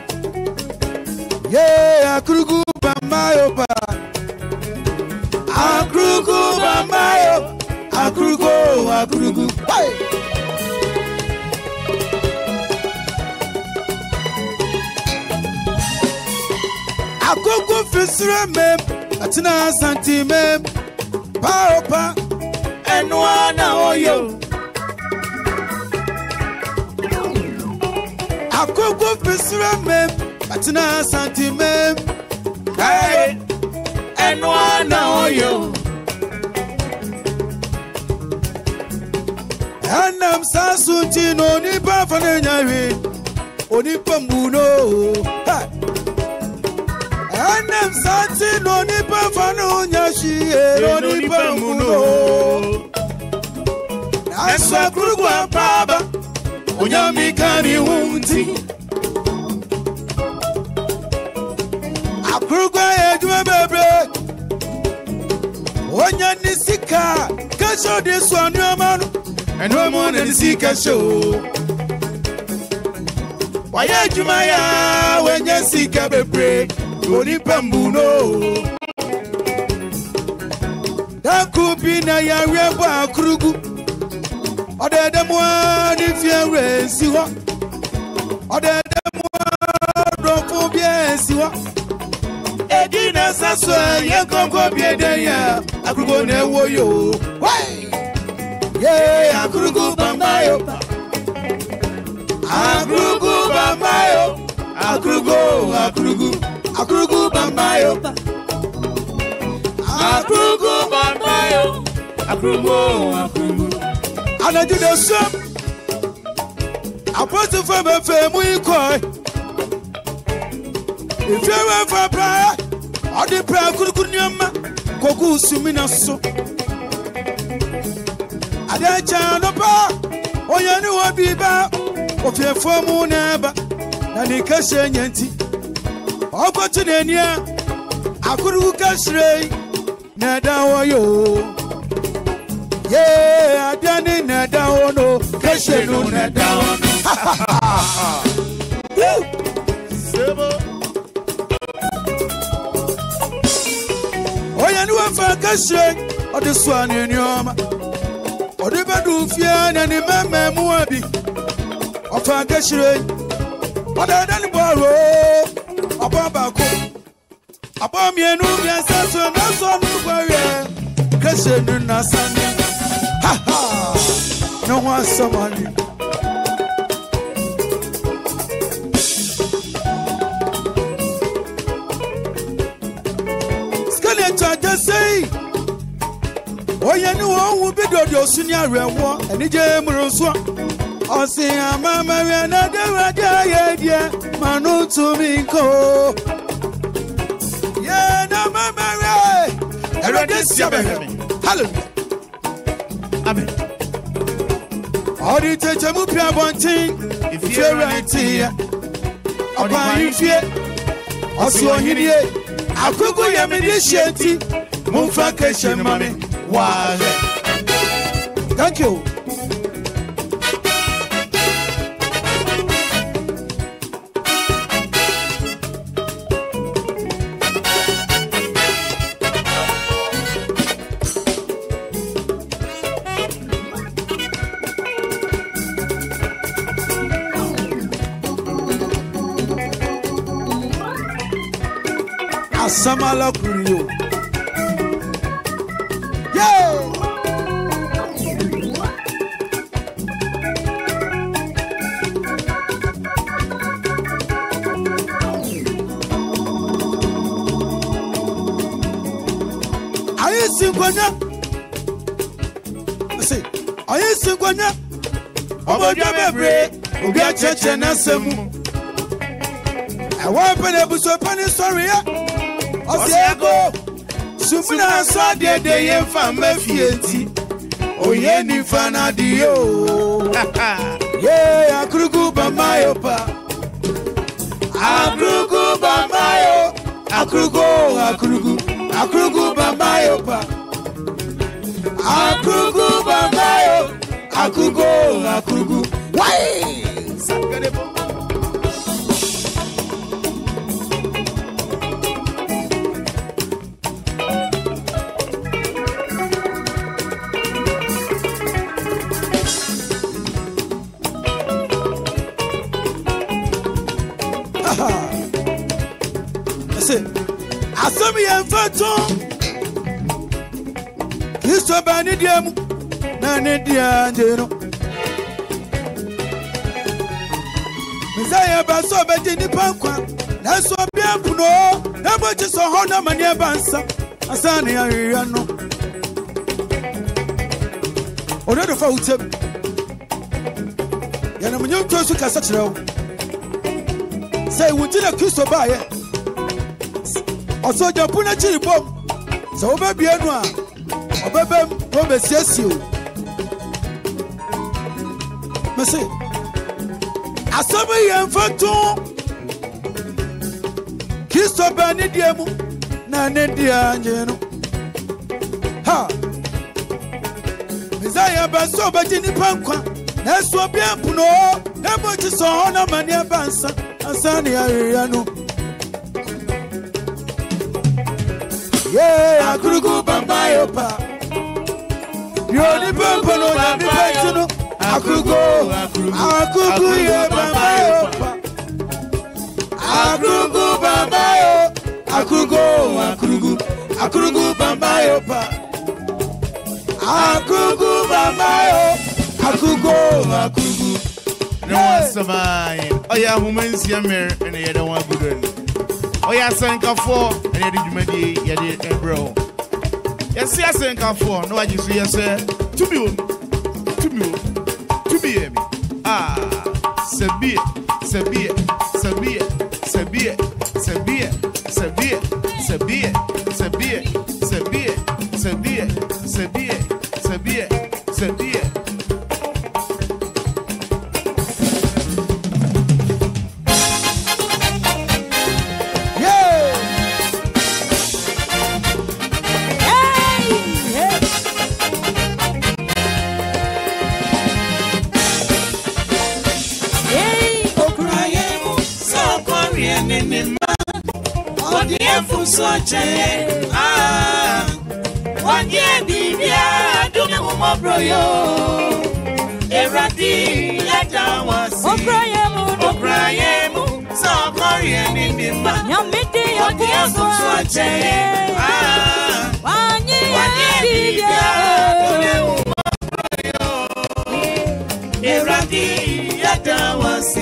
Yeah, Akrugu Bamayo ba. Akrugu Bamayo. Akrugu. Hey. Akrugu fisre mem. Atina santi mem. Paopa. Enwana oyo. Akrugu fisre mem. Atina santi mem. Hey. Enwana oyo. Anam sasunti no nipa fanenyawe onipa muno. Anam santi no nipa fanonyashi onipa muno. Asa kurugwa baba onyamikani hunti. Akurugwa eduma bebre onyanisika kasho desu anuamanu. And no more than the seeker show. Why are you my when you seek a break? Only Pambuno. That could be Naya Krugu. Or the one if you raise you up. Or the one for yes you up. Edina Saswa, you can't go be a day. I could go near you. Why? Yeah, Akrugu Bamayo. Akrugu Bamayo. Akrugu Bamayo. Akrugu Bamayo. Akrugu. And I do the same. I put the family family cry. If you ever prayer, or the prayer could nyama, Koku Sumina so. Adacha no pa oya ni obiba ofie fomu neba na ni kashe nyanti ogotu nenia akuru kashrei na dawo yo ye adani na dawo no kashe no na dawo sebo oya ni wa fa kashrei odesu anu nyoma Odibadu fian and the meme muabi of a gashre. What I done borrow upon Baco upon me and Ubian no son warrior. Gashin Nasan. Ha ha! No one somebody. Skeleton just say. Oh, you know, who be your senior reward, and the Jamuroso. Oh, see, I'm a Mariana, yeah, Manu to me, co. Yeah, no, my Mary. Hallelujah. Amen. All the Tajamuka one thing, if you're right here, upon you fear, also here, I could go Yamidi, Mufakation, mommy. Wow. Thank you. Asamala Kurio. I used to go now. About your break, we'll get church and some. I want to be so funny, sorry. I'll say, I go. Soon I saw the day and found my fiancé. Oh, yeah, ni fanadio. Yeah, Akrugu Bamayo pa. Akrugu Bamayo. Akrugu Bamayo pa. Akrugu Bamayo. Akrugu. Why? Asami enfato Kristo bani diamu na ne dianjeno Mizaya baso beti ni pankwa na so bia puno na bochi so ho na mani bansa asane ya no Odo fa utem ya na munyo to su kasa kirewo Say wuti na Kristo ba ye Osoja puna chiri bom so obabi enu a obebem wo besiasio Mese Asabe yemfato Kristo ba ne diemu na ne dia njeno Ha Mizaya ba so baji ni pankwa na so bia puno na bochi so ho na mani abansa asane ya no Yeah, akurugu bambayo pa. Yoni bambo no ya dipetino. Akurugu ye bambayo pa. Akurugu bambayo. Akurugu bambayo pa. Akurugu bambayo. Akurugu. No one survive. Oh yeah, women's yammer and the other one good. Oh yeah, Senka 4 and you did Medi, you did bro. Yes, yes, Senka 4. No, I just say, to be. Ah, Sabia. One year, Bibia, do the woman bro yo. Erati, let down was Okrayemu, so Korean in the man. Yamiti, what the Fuso one year, Bibia, do the woman bro yo. Erati, let down was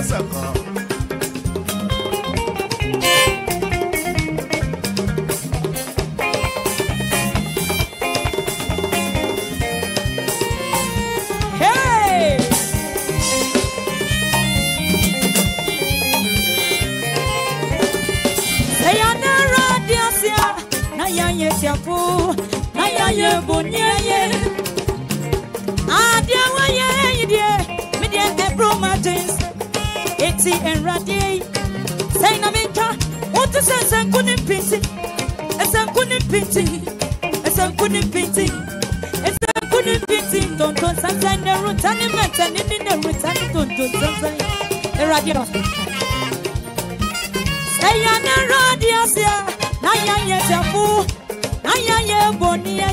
Asako. Hey! Say anara diasia na ya yesiapo na ya yebonye adia wa ye yidie me de ebro martins eti enrade say na minka what is esankuni pinti esankuni pinti don't sometimes the rutani meten in the rutani don't sometimes radio say anara diasia na ya yesiapo na ya yebonye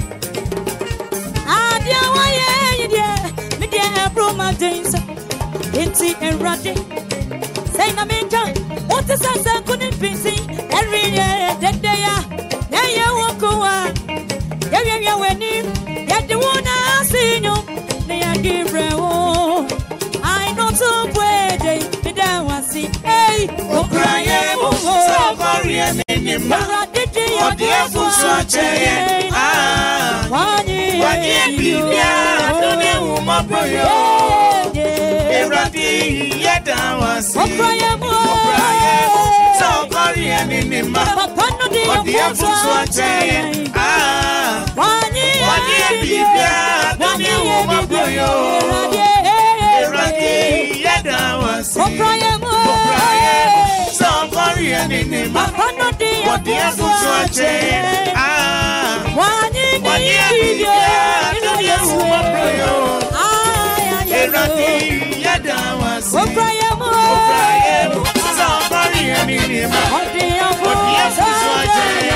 adia wa ye yidie me de ebro martins eti enrade say na minka what is esankuni pinti every year that day ya ye wokowa ya weni ya the one I see you they are different I know to wait they don't want see hey O cry so worry me ma O dia fu so cheye wani bibia do ne wo ma boyo Eradi ya dan want see O cry so worry me ma O dia fu so cheye wani bibia do ne wo ma boyo Eradi ya dan want see O cry so worry me ma O dia fu so cheye wani bibia do ne wo ma boyo Eradi ya dan want see O cry so worry me ma O dia fu so cheye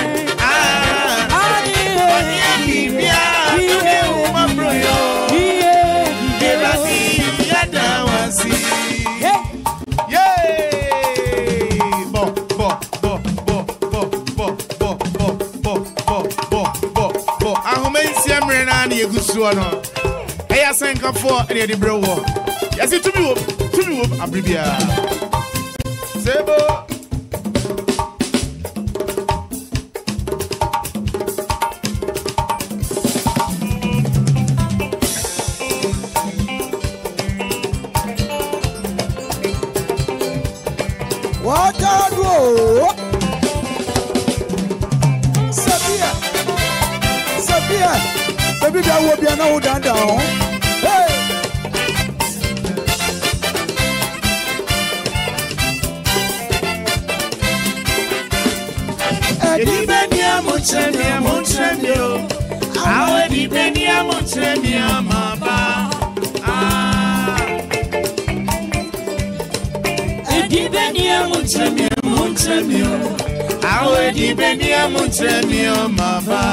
bibia do ne wo ma boyo Eradi ya dan want see Yay! Bo. Ahomensi amre na na yegusuo no. Eya senkafo na ye de brewo. Yesi tumi wo abribia. Sebo. What I do? Sabia, baby, that will be an old down. Hey, Edibenia montremio Awe dibenia montremia maba Edibenia montremio Awe dibenia montremio maba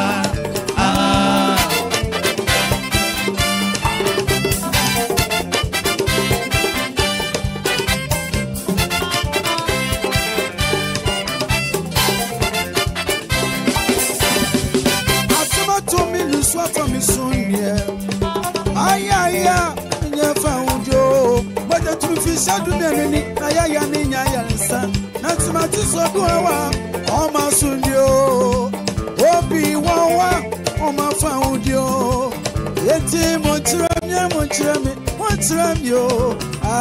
Saduneni ayaya ninya yansa natumati soduwa oma sundio obi wawa oma faudio yeti montremio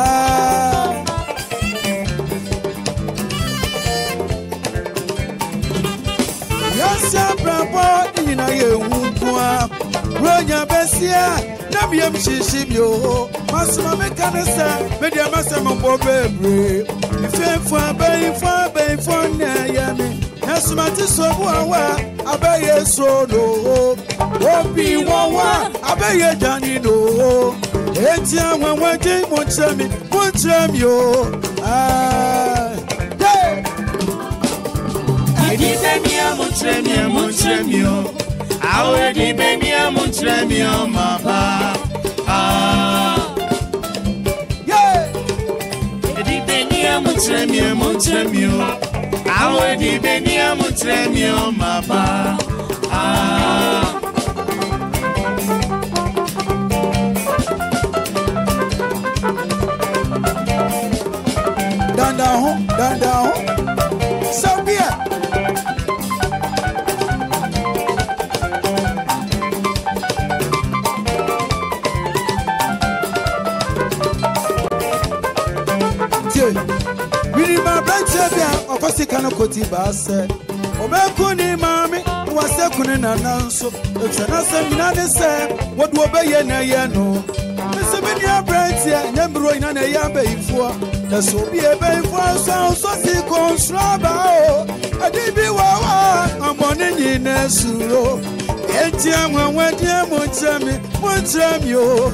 yasa brabo ina yewukwa ronya besia Nabiam shishimyo, Masma mekanesa, Media Masama Bobebre, if you for Nayami, Nasmati Sowa, Abaye Solo, Obi Wawa, Abaye Janino, Etiam Wadi Montremio, Montremio Awe di benia montremio maba Di benia montremio Awe di benia montremio maba Chebia, Okosika Koti Basse. Obekuni mami, wase kuni na nanso. If na semina de se, what wo be ye na ye no. Mesebini abrantia, nyambro ina na ya be ifo. Na so bi e be ifo so si konstraba o. Adi bi wa amone nyina suro. Enti amwa dia mo trami o.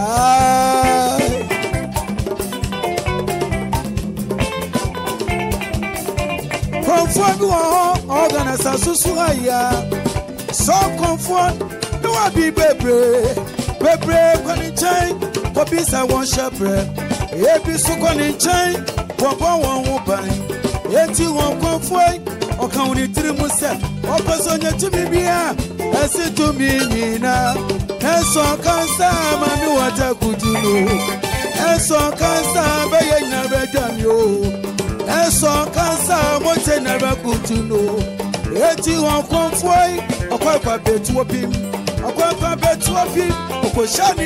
Comfort organize susuaya. So comfort no be bebre kwani chain popisa won shebre ebi su kwani chain popo won wo ban eti won comfort okan oni tirimu se okoso nya tumi bia esi tumi nyina eso kansa mami wata kutuno eso kansa be yenya bedam yo eso kansa mo te na bakutuno eti won comfort okwa betu opim okwa betu opim okoshani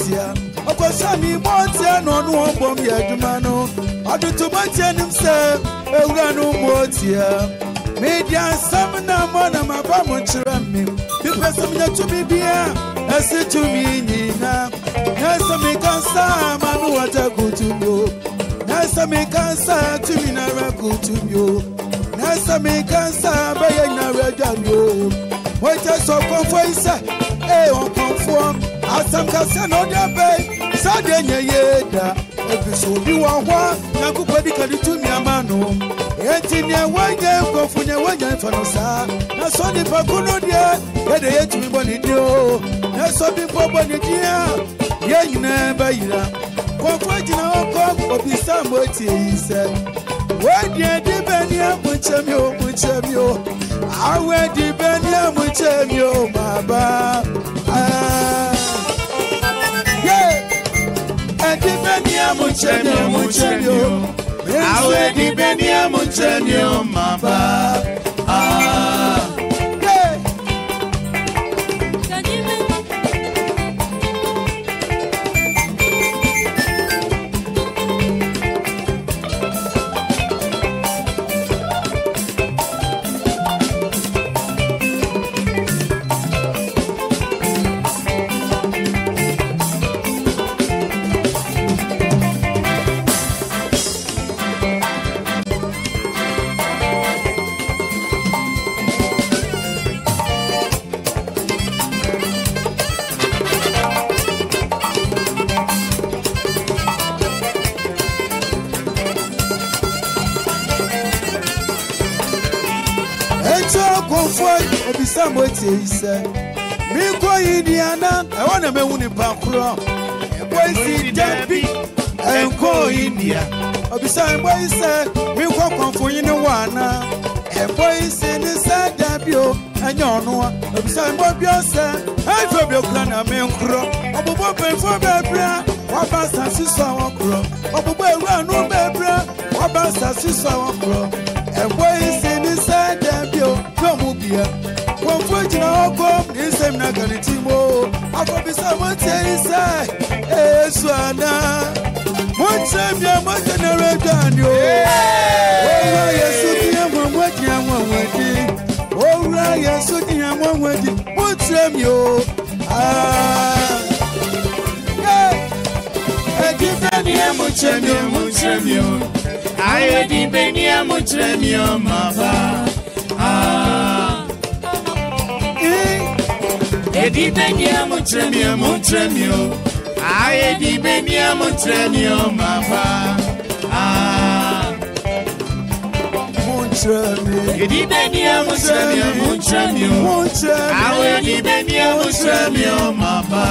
motia no no ombom ye aduma no adutu motia nim se ewura no motia media samna mona mabamo chirami bipesa mnya tumi bia esi tumi nyina nesa mi kansa manu watakutumyo nesa mi kansa tumi na rakutumyo nesa mi kansa baya na radamyo wata so konfoisa on conform asam kasa no dia be sade nyeyeda episode bi wa hwa yakupadi kadi tumi amano enti ne wanye kofunya wanye fanosa na so ni pakuno dia yede yetumi boni dio na so bi po boni dia ye nyina bayira konfoji na okọ obisa moti ise wedie di beni amuchemi o awe di beni amuchemi o baba di beni amuchemi o awe di beni amuchemi o baba Obisa ise mi ko Indiana I wanna me wuni pakro boy si Debbie enko India obisa boy ise mi ko konfo yin wana boy si ni sa Debbie o anya ono obisa boy bi ose I fo bi okra na me nkro obobo penfo bebra wa ba sasiso awon kro obobo ewura no bebra wa ba sasiso awon kro boy si ni sa Debbie o do mu bia Konfojina okom isem na kanitimo afobisa monte isa eswana monte bia monte na redanyo owura yesu dia mwamwadi amwamwadi owura yesu dia amwamwadi monte mio edibeni amuchemio aye dibeni amuchemio maba Edi benia mutremio aye di benia mutremio mama mutremio edi benia mutremio aye di benia mutremio mama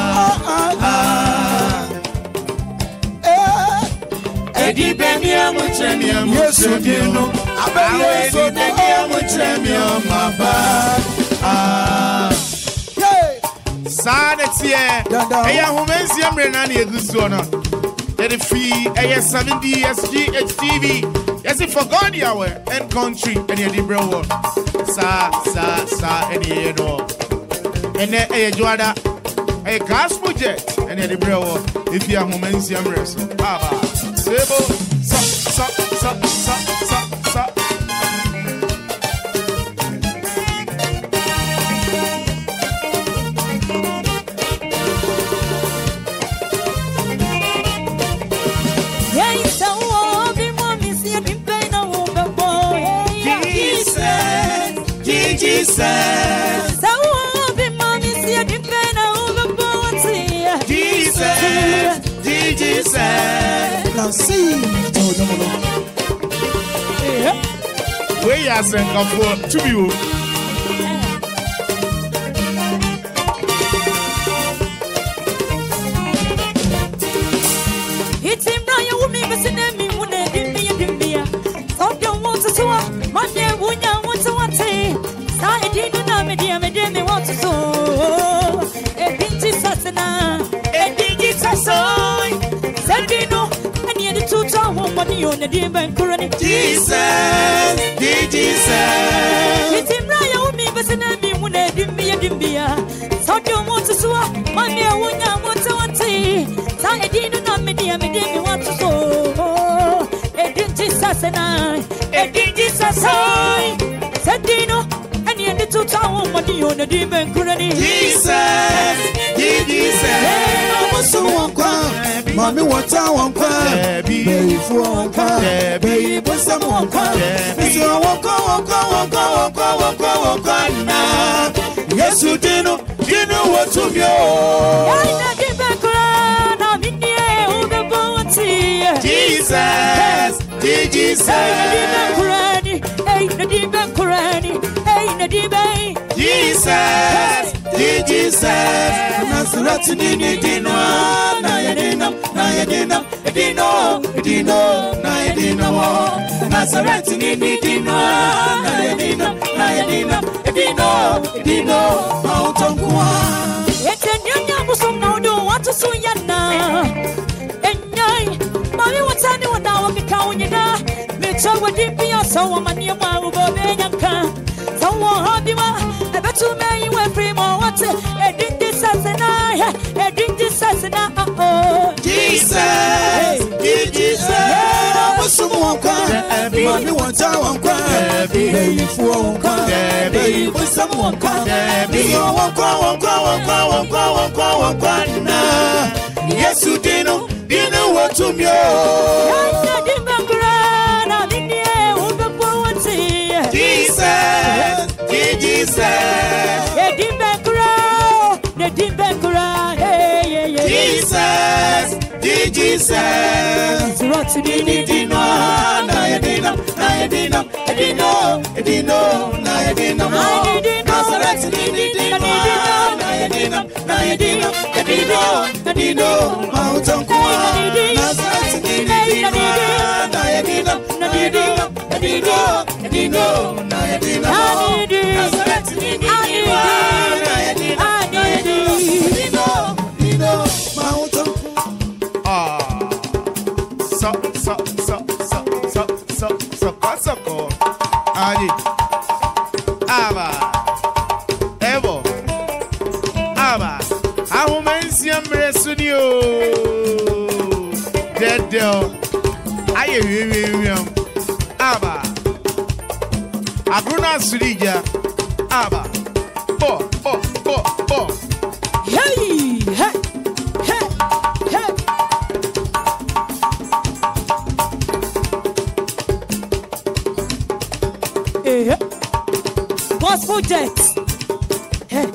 edi benia mutremio aye di benia mutremio mama Sanetie, Eya Humensi Amrenani Egusuona. Let it free Eya 70 SGHTV. Yes, it forgot the hour and country and the bro. Sa, and the no. And then Eya Joada, a gospel jet and the bro. If you are Humensi Amreso, Baba, Sebo, sa. Jesus. So be mommy see a different over bounty. Jesus, Jesus. Now see. We are saying for to you. It's him now you me missing me when they didn't be. So don't want to swap. Monday when you want to want it. Start it in the me want to so. A Jesus na. A Jesus soy. Sendino. And you the two town money on the demon current. Jesus, Jesus. It's him now you me missing me when they didn't be. So don't want to swap. Monday when you want to want it. Start it in the me want to so. A Jesus na. A Jesus soy. Sendino. And you the two town money on the demon current. Jesus, Jesus. Mommy, what I want, baby, for one car, baby, but someone car. Yes, you didn't what to Jesus, Jesus. Jesus, Jesus. Nazareth nini dino na yedinam na yedinam Nazareth nini dino na yedinam autonkuwa Etenya musom na do want to so yana Enyai mami watani wana wamika unyina Mecha wadipia sawa mania mwa ubobenyanka Sawa hadiwa ebetu meyi we free mo wate Edingi sasena Jesus, Jesus. Musumu wanka mami wanta wanka baby for wanka baby musumu wanka wanka na Yesu dino what to me Jesus, Jesus. Jesus, Jesus. What's the Edino, Agruna Surija, Abba, bo. Hey, hey, hey, hey. Hey, gospel jets. Hey.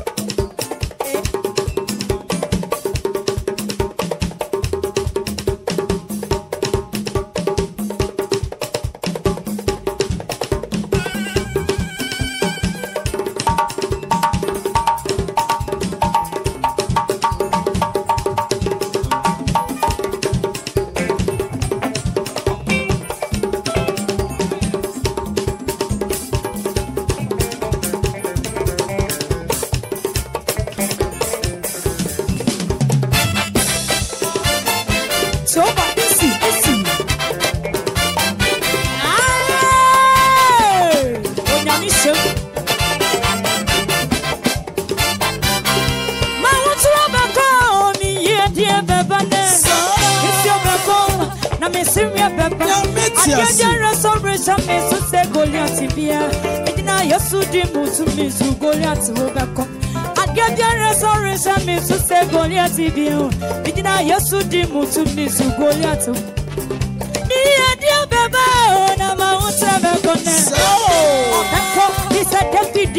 Idina Yesu di mutu misu Goliath. Ni adia baba na ma utra be kone. Okako isa David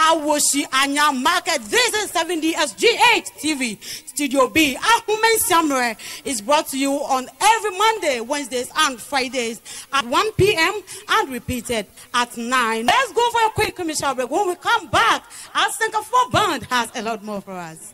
Awoshi Anya Market. This is 7DS GHTV Studio B. Ahumen Samre is brought to you on every Monday, Wednesdays, and Fridays at 1 p.m. and repeated at 9. Let's go for a quick commercial break. When we come back, our Singapore band has a lot more for us.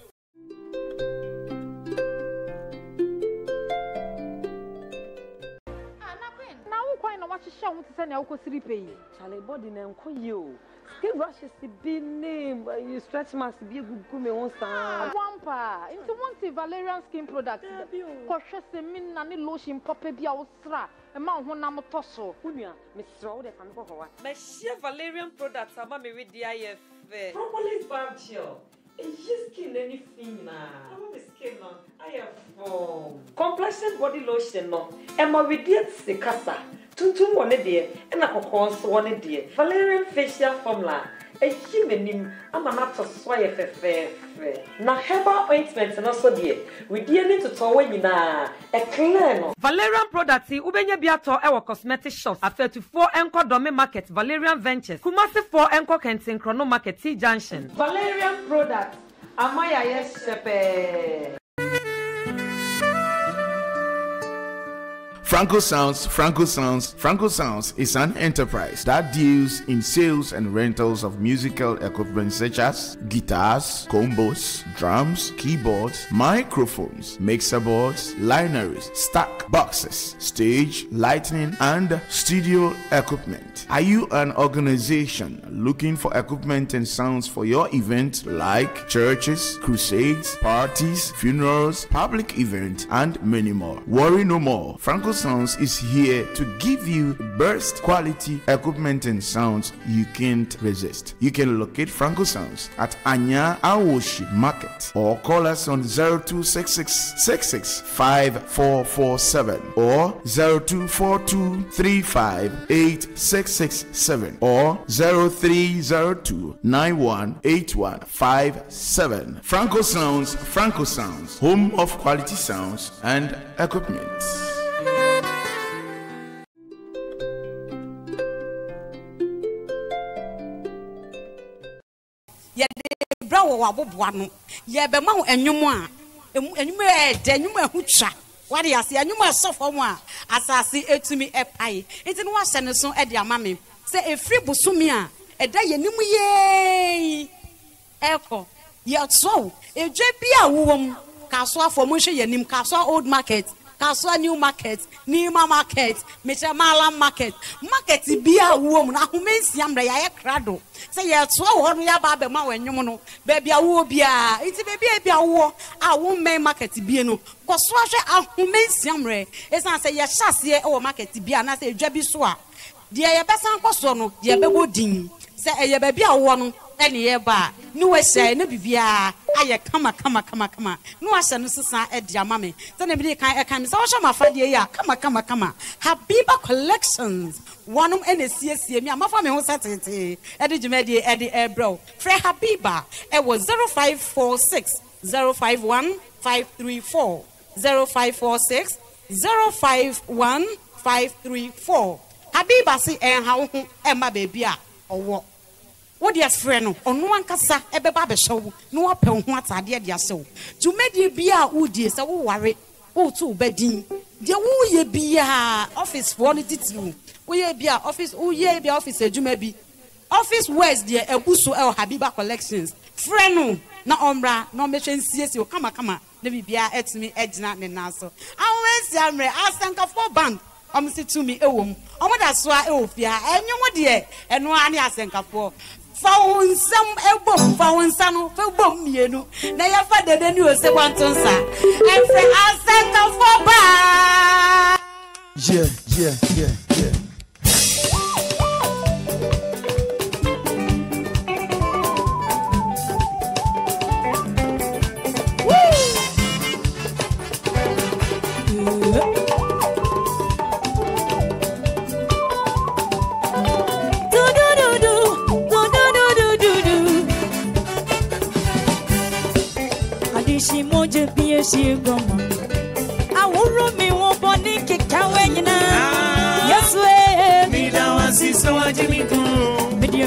Charlie body name call you. Skin brushes to be name, you stretch marks to be a good me one star. Wampa, into one Valerian skin product. Cautious the min and lotion poppy be our stra, a mount one number tosso. Unia, Miss Road, if I'm going. My sheer Valerian products are mammy with the IF. Properly barbed chill. It's just skin anything now. I want the skin on. I have form. Complexion body lotion no. Emma with the Sikasa. Tuntum one dear, and a cocoons one dear. Valerian facial formula. A human, I'm not to sway fair. Now, herbal ointments and also dear. We dear need to tow in a clear. Valerian products, Ubenya Biato, our cosmetic shops, at 34 Enco Dome Market, Valerian Ventures, Kumasi 4 Enco Kenton Chrono Market, T Junction. Valerian products, Amaya, yes, Shepe. Franco Sounds is an enterprise that deals in sales and rentals of musical equipment such as guitars, combos, drums, keyboards, microphones, mixer boards, linearies, stack boxes, stage, lighting, and studio equipment. Are you an organization looking for equipment and sounds for your event like churches, crusades, parties, funerals, public events, and many more? Worry no more. Franco Sounds is here to give you burst quality equipment and sounds you can't resist. You can locate Franco Sounds at Anya Awoshi Market or call us on 0266 665447 or 0242 358 or 0302 918157. Franco Sounds, home of quality sounds and equipment. Bravo wabuano ye be ma enwum a enwum e de enwum ahutwa wade ase enwum asofo mu a asase etumi epai enti no wahye ne so e de amame se efri busumi a eda yenim ye eko ye so edwe bia wowom kaso afo mo hwe yenim kaso old market kaso new market Nima market Mecha Malam market bia wom na homensi amra ya krado say ye so ho no ya ba be ma wanwum no ba bia wo bia iti be bia wo a wo men market bia no koso ahwe ahomensi amra esan say ye hyase e wo market bia na say edwa bi so a de ye besan koso no de be bodin say ye ba bia wo no ene ye ba ni we say na bibia aye kama no asa no sesa e dia mame say na bi kan me say wo hwa mafade ya kama Habiba Collections wanum ene siesie mi amafa me ho setete e de djumadi e de ebro Fre Habiba e was 0546 051 534 0546 051 534 Habiba si en ha ho e ma baby a owo what dear friend ono ankasa ebeba be hyew no wape ho atade de asew djumadi bia udie se wo ware wo tu badin de wo ye bia office for no titru wo ye bia office adwuma bi office west de ebuso e Habiba Collections friend na omra no mehwe nsiesie kama na bibia etimi egina ne naso awensi amre asanka for band omsi to me ewom omoda so a eofia enwo de eno ani asanka for Fawunsam ebom fawunsano febom mienu na ya fa dede ni ose kwantonsa efre asanka for ba yeah Awuru mi won boni kikawe nyina Yesu e mi da wasi so ajimi ku mi di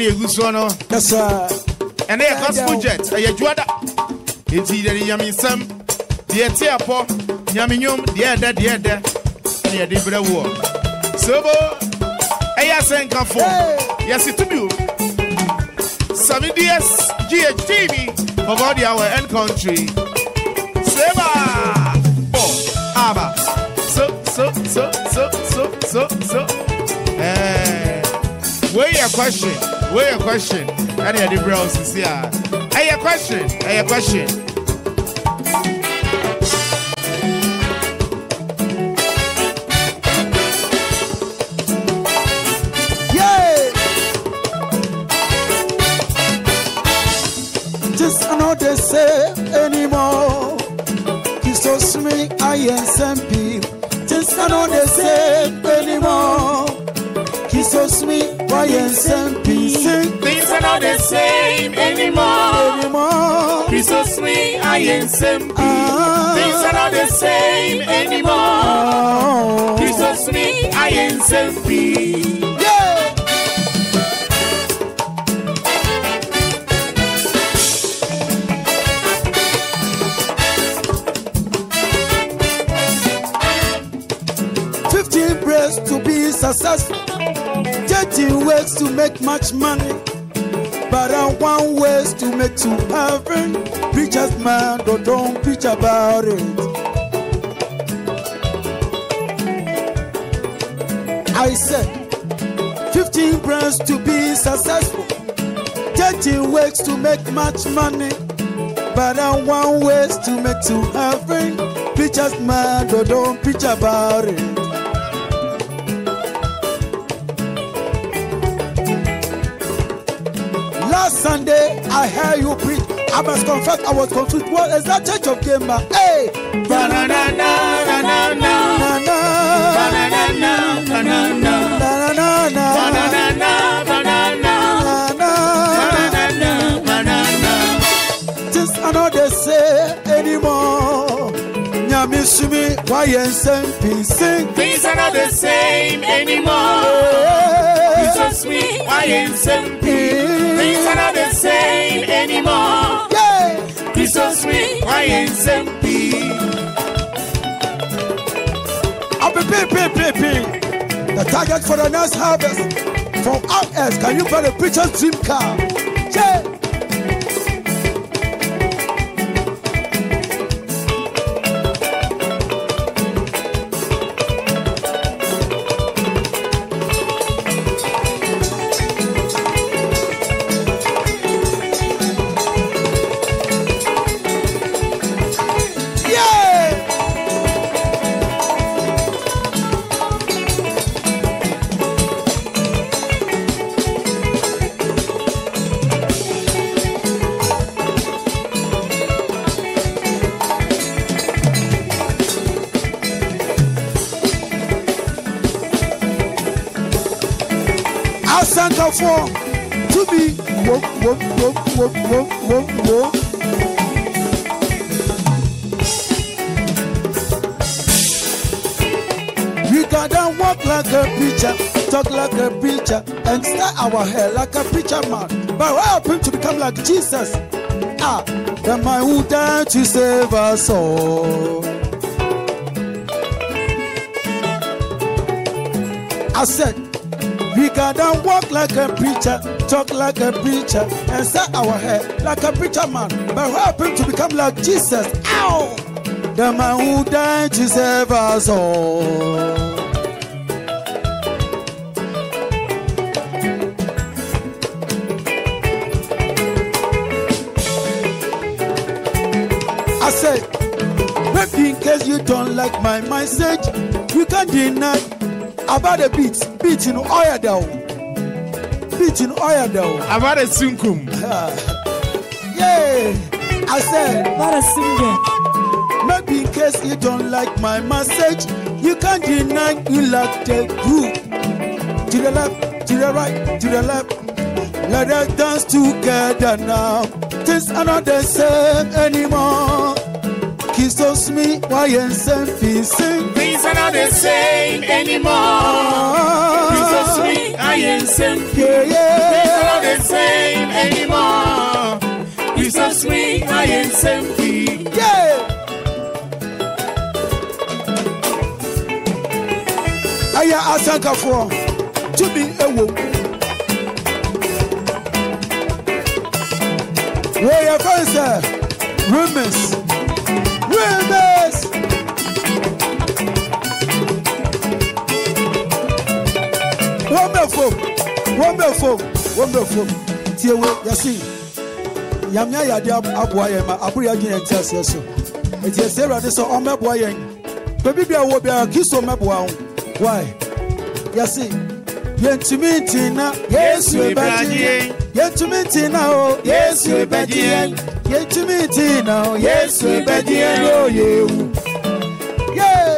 Any Gusono. That's right. And they are gospel jet. A Juada. It's either Yamisam, the Etiapo, Yamium, the other, near the Bra War. So, Ayasenka for. Yes, it to you. 7 years GHTV for God, our end country. Seba! Oh, Abba. So. Wait a question. And the bros is here. Hey, a question. Yeah. Just another say anymore. Jesus me, I am SMP. Just another say anymore. Jesus me, I am SMP. Things are not the same anymore. Jesus me, I am SMP. Things are not the same anymore. Jesus me, I am SMP. Yeah. To be successful, 13 ways to make much money, but one ways to make to heaven. Preachers man, don't preach about it. I said 15 ways to be successful, 13 ways to make much money, but one ways to make to heaven. Preachers man, don't preach about it. Last Sunday, I heard you preach. I must confess, I was confused. What is that church of Gemba? Hey! Just another say anymore. Nyamisumi, why and SMP sing. Things are not the same anymore. Jesus me, why and SMP. Things are not the same anymore. Yeah. Jesus me, why and SMP. I'll be pay. The target for the next harvest. From out else, can you buy a preacher's dream car? Yeah. Santa for to be whoop. We gotta walk like a preacher, talk like a preacher, and style our hair like a preacher man. But what happened to become like Jesus? The man who died to save us all. I said, we gotta walk like a preacher, talk like a preacher, and set our hair like a preacher man. But what happened to become like Jesus? Ow! The man who died to save us all. I said, maybe in case you don't like my message, you can't deny about the beat in oil down. About a sunkum. Yeah, I said, What a singer. maybe in case you don't like my message, you can't deny you like the group. To the left, to the right, to the left. Let us dance together now. Things are not the same anymore. Kistos me, why and some peace. Things are not the same anymore. Kistos me, I am same. Things are not the same anymore. Kistos me, I am same. Yeah. Aya asanka for to be a woman. Where your friends are? Rumors. Wonderful. Tiewe, yasi. Yamya yadi abuaye ma abuya gine ntase so. Eti esera de so omeboaye. Baby bia wo bia kiso meboa. Why? Yasi. Yentumintina, Yesu ebaji. Yentumintina o, Yesu ebaji. Yentumintina o, Yesu ebaji o yewu. Yeah.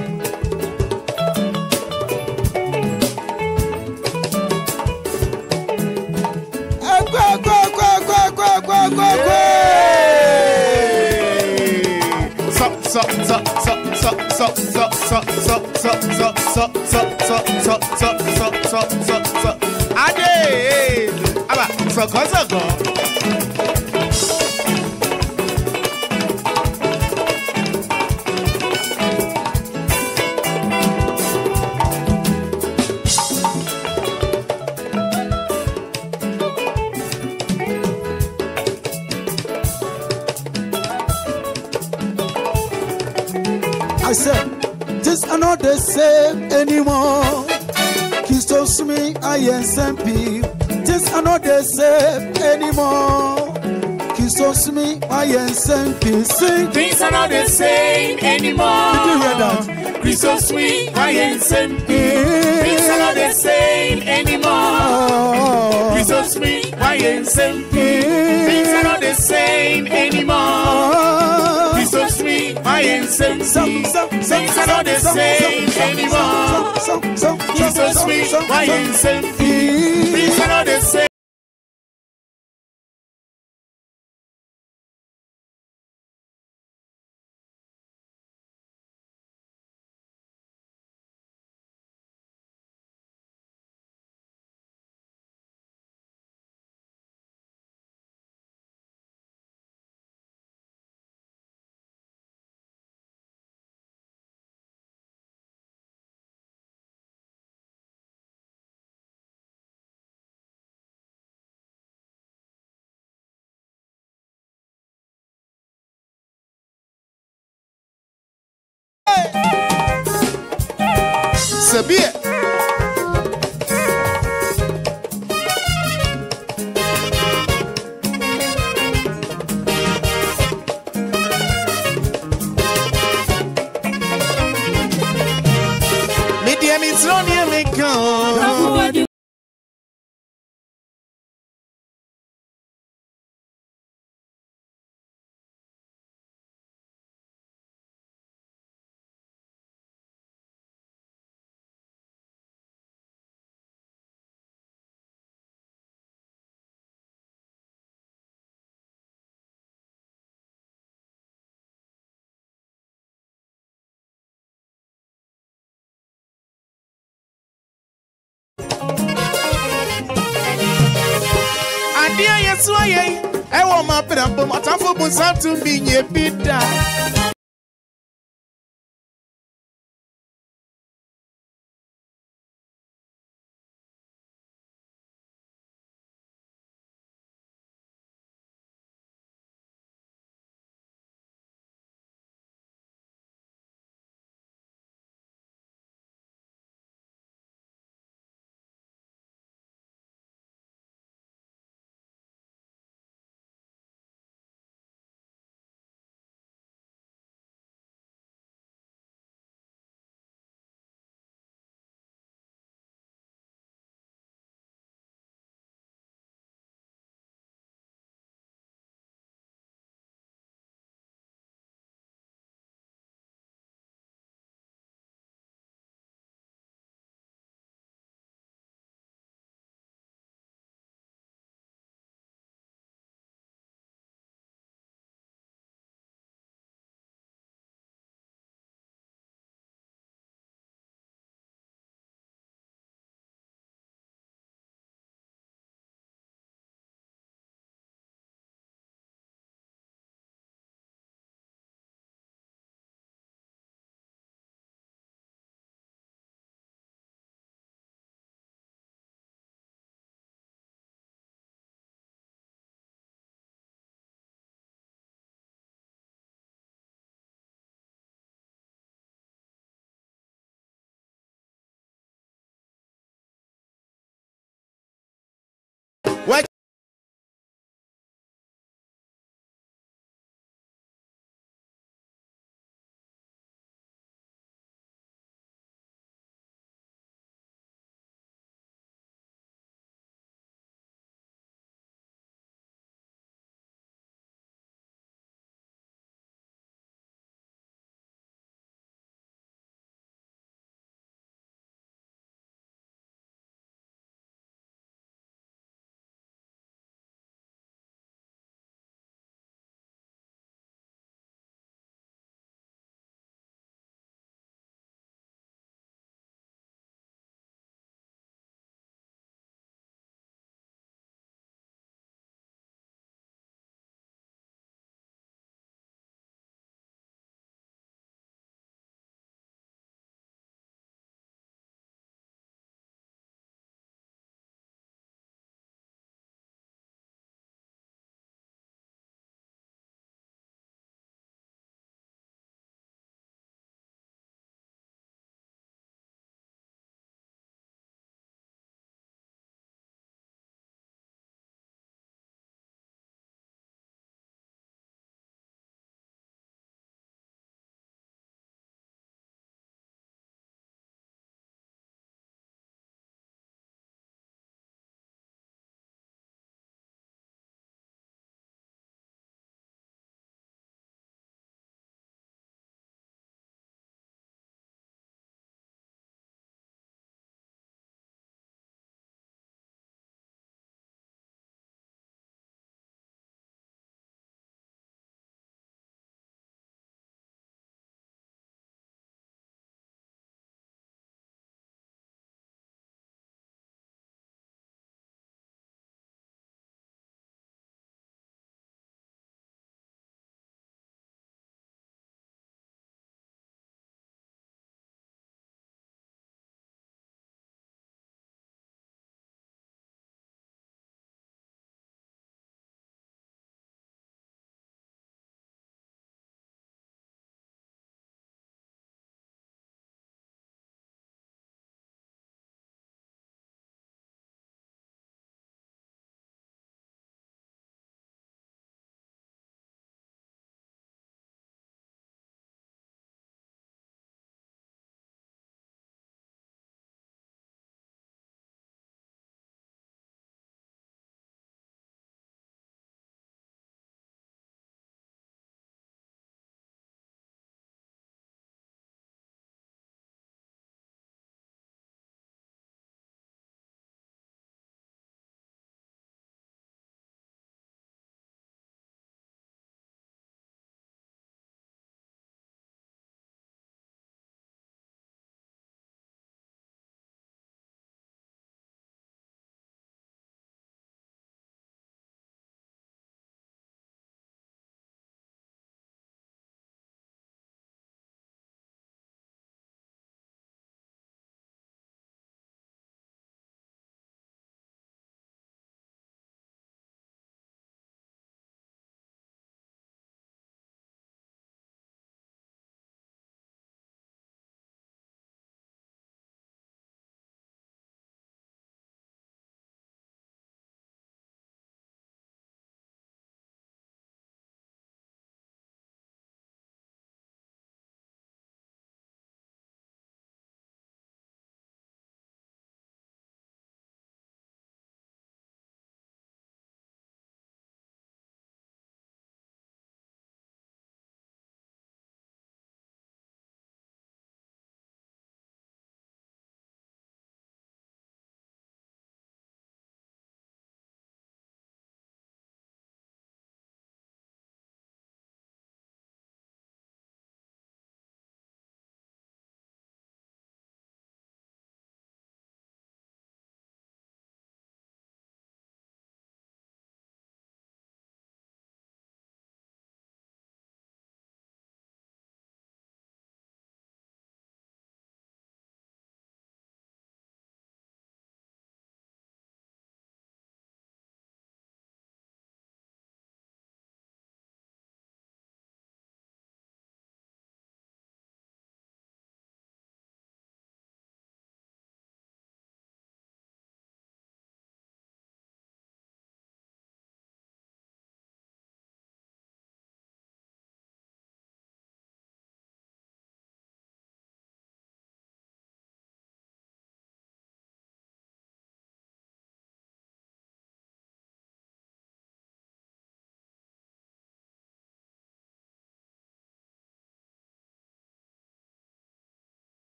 I said, this are not the same anymore. Kistos me, I am SMP. This are not the same anymore. Kistos me, I am SMP. Sing. Things are not the same anymore. Did you hear that? Kistos me, I am SMP. Things are not the same anymore. Kistos me, I am SMP. Things are not the same anymore. Kistos me, I am SMP. Things are not the same anymore. Jesus me, I am SMP. Things are not the same. Sabia. Media means only a make. Dear, yes, why I want my brother, but I'm for to be a bit.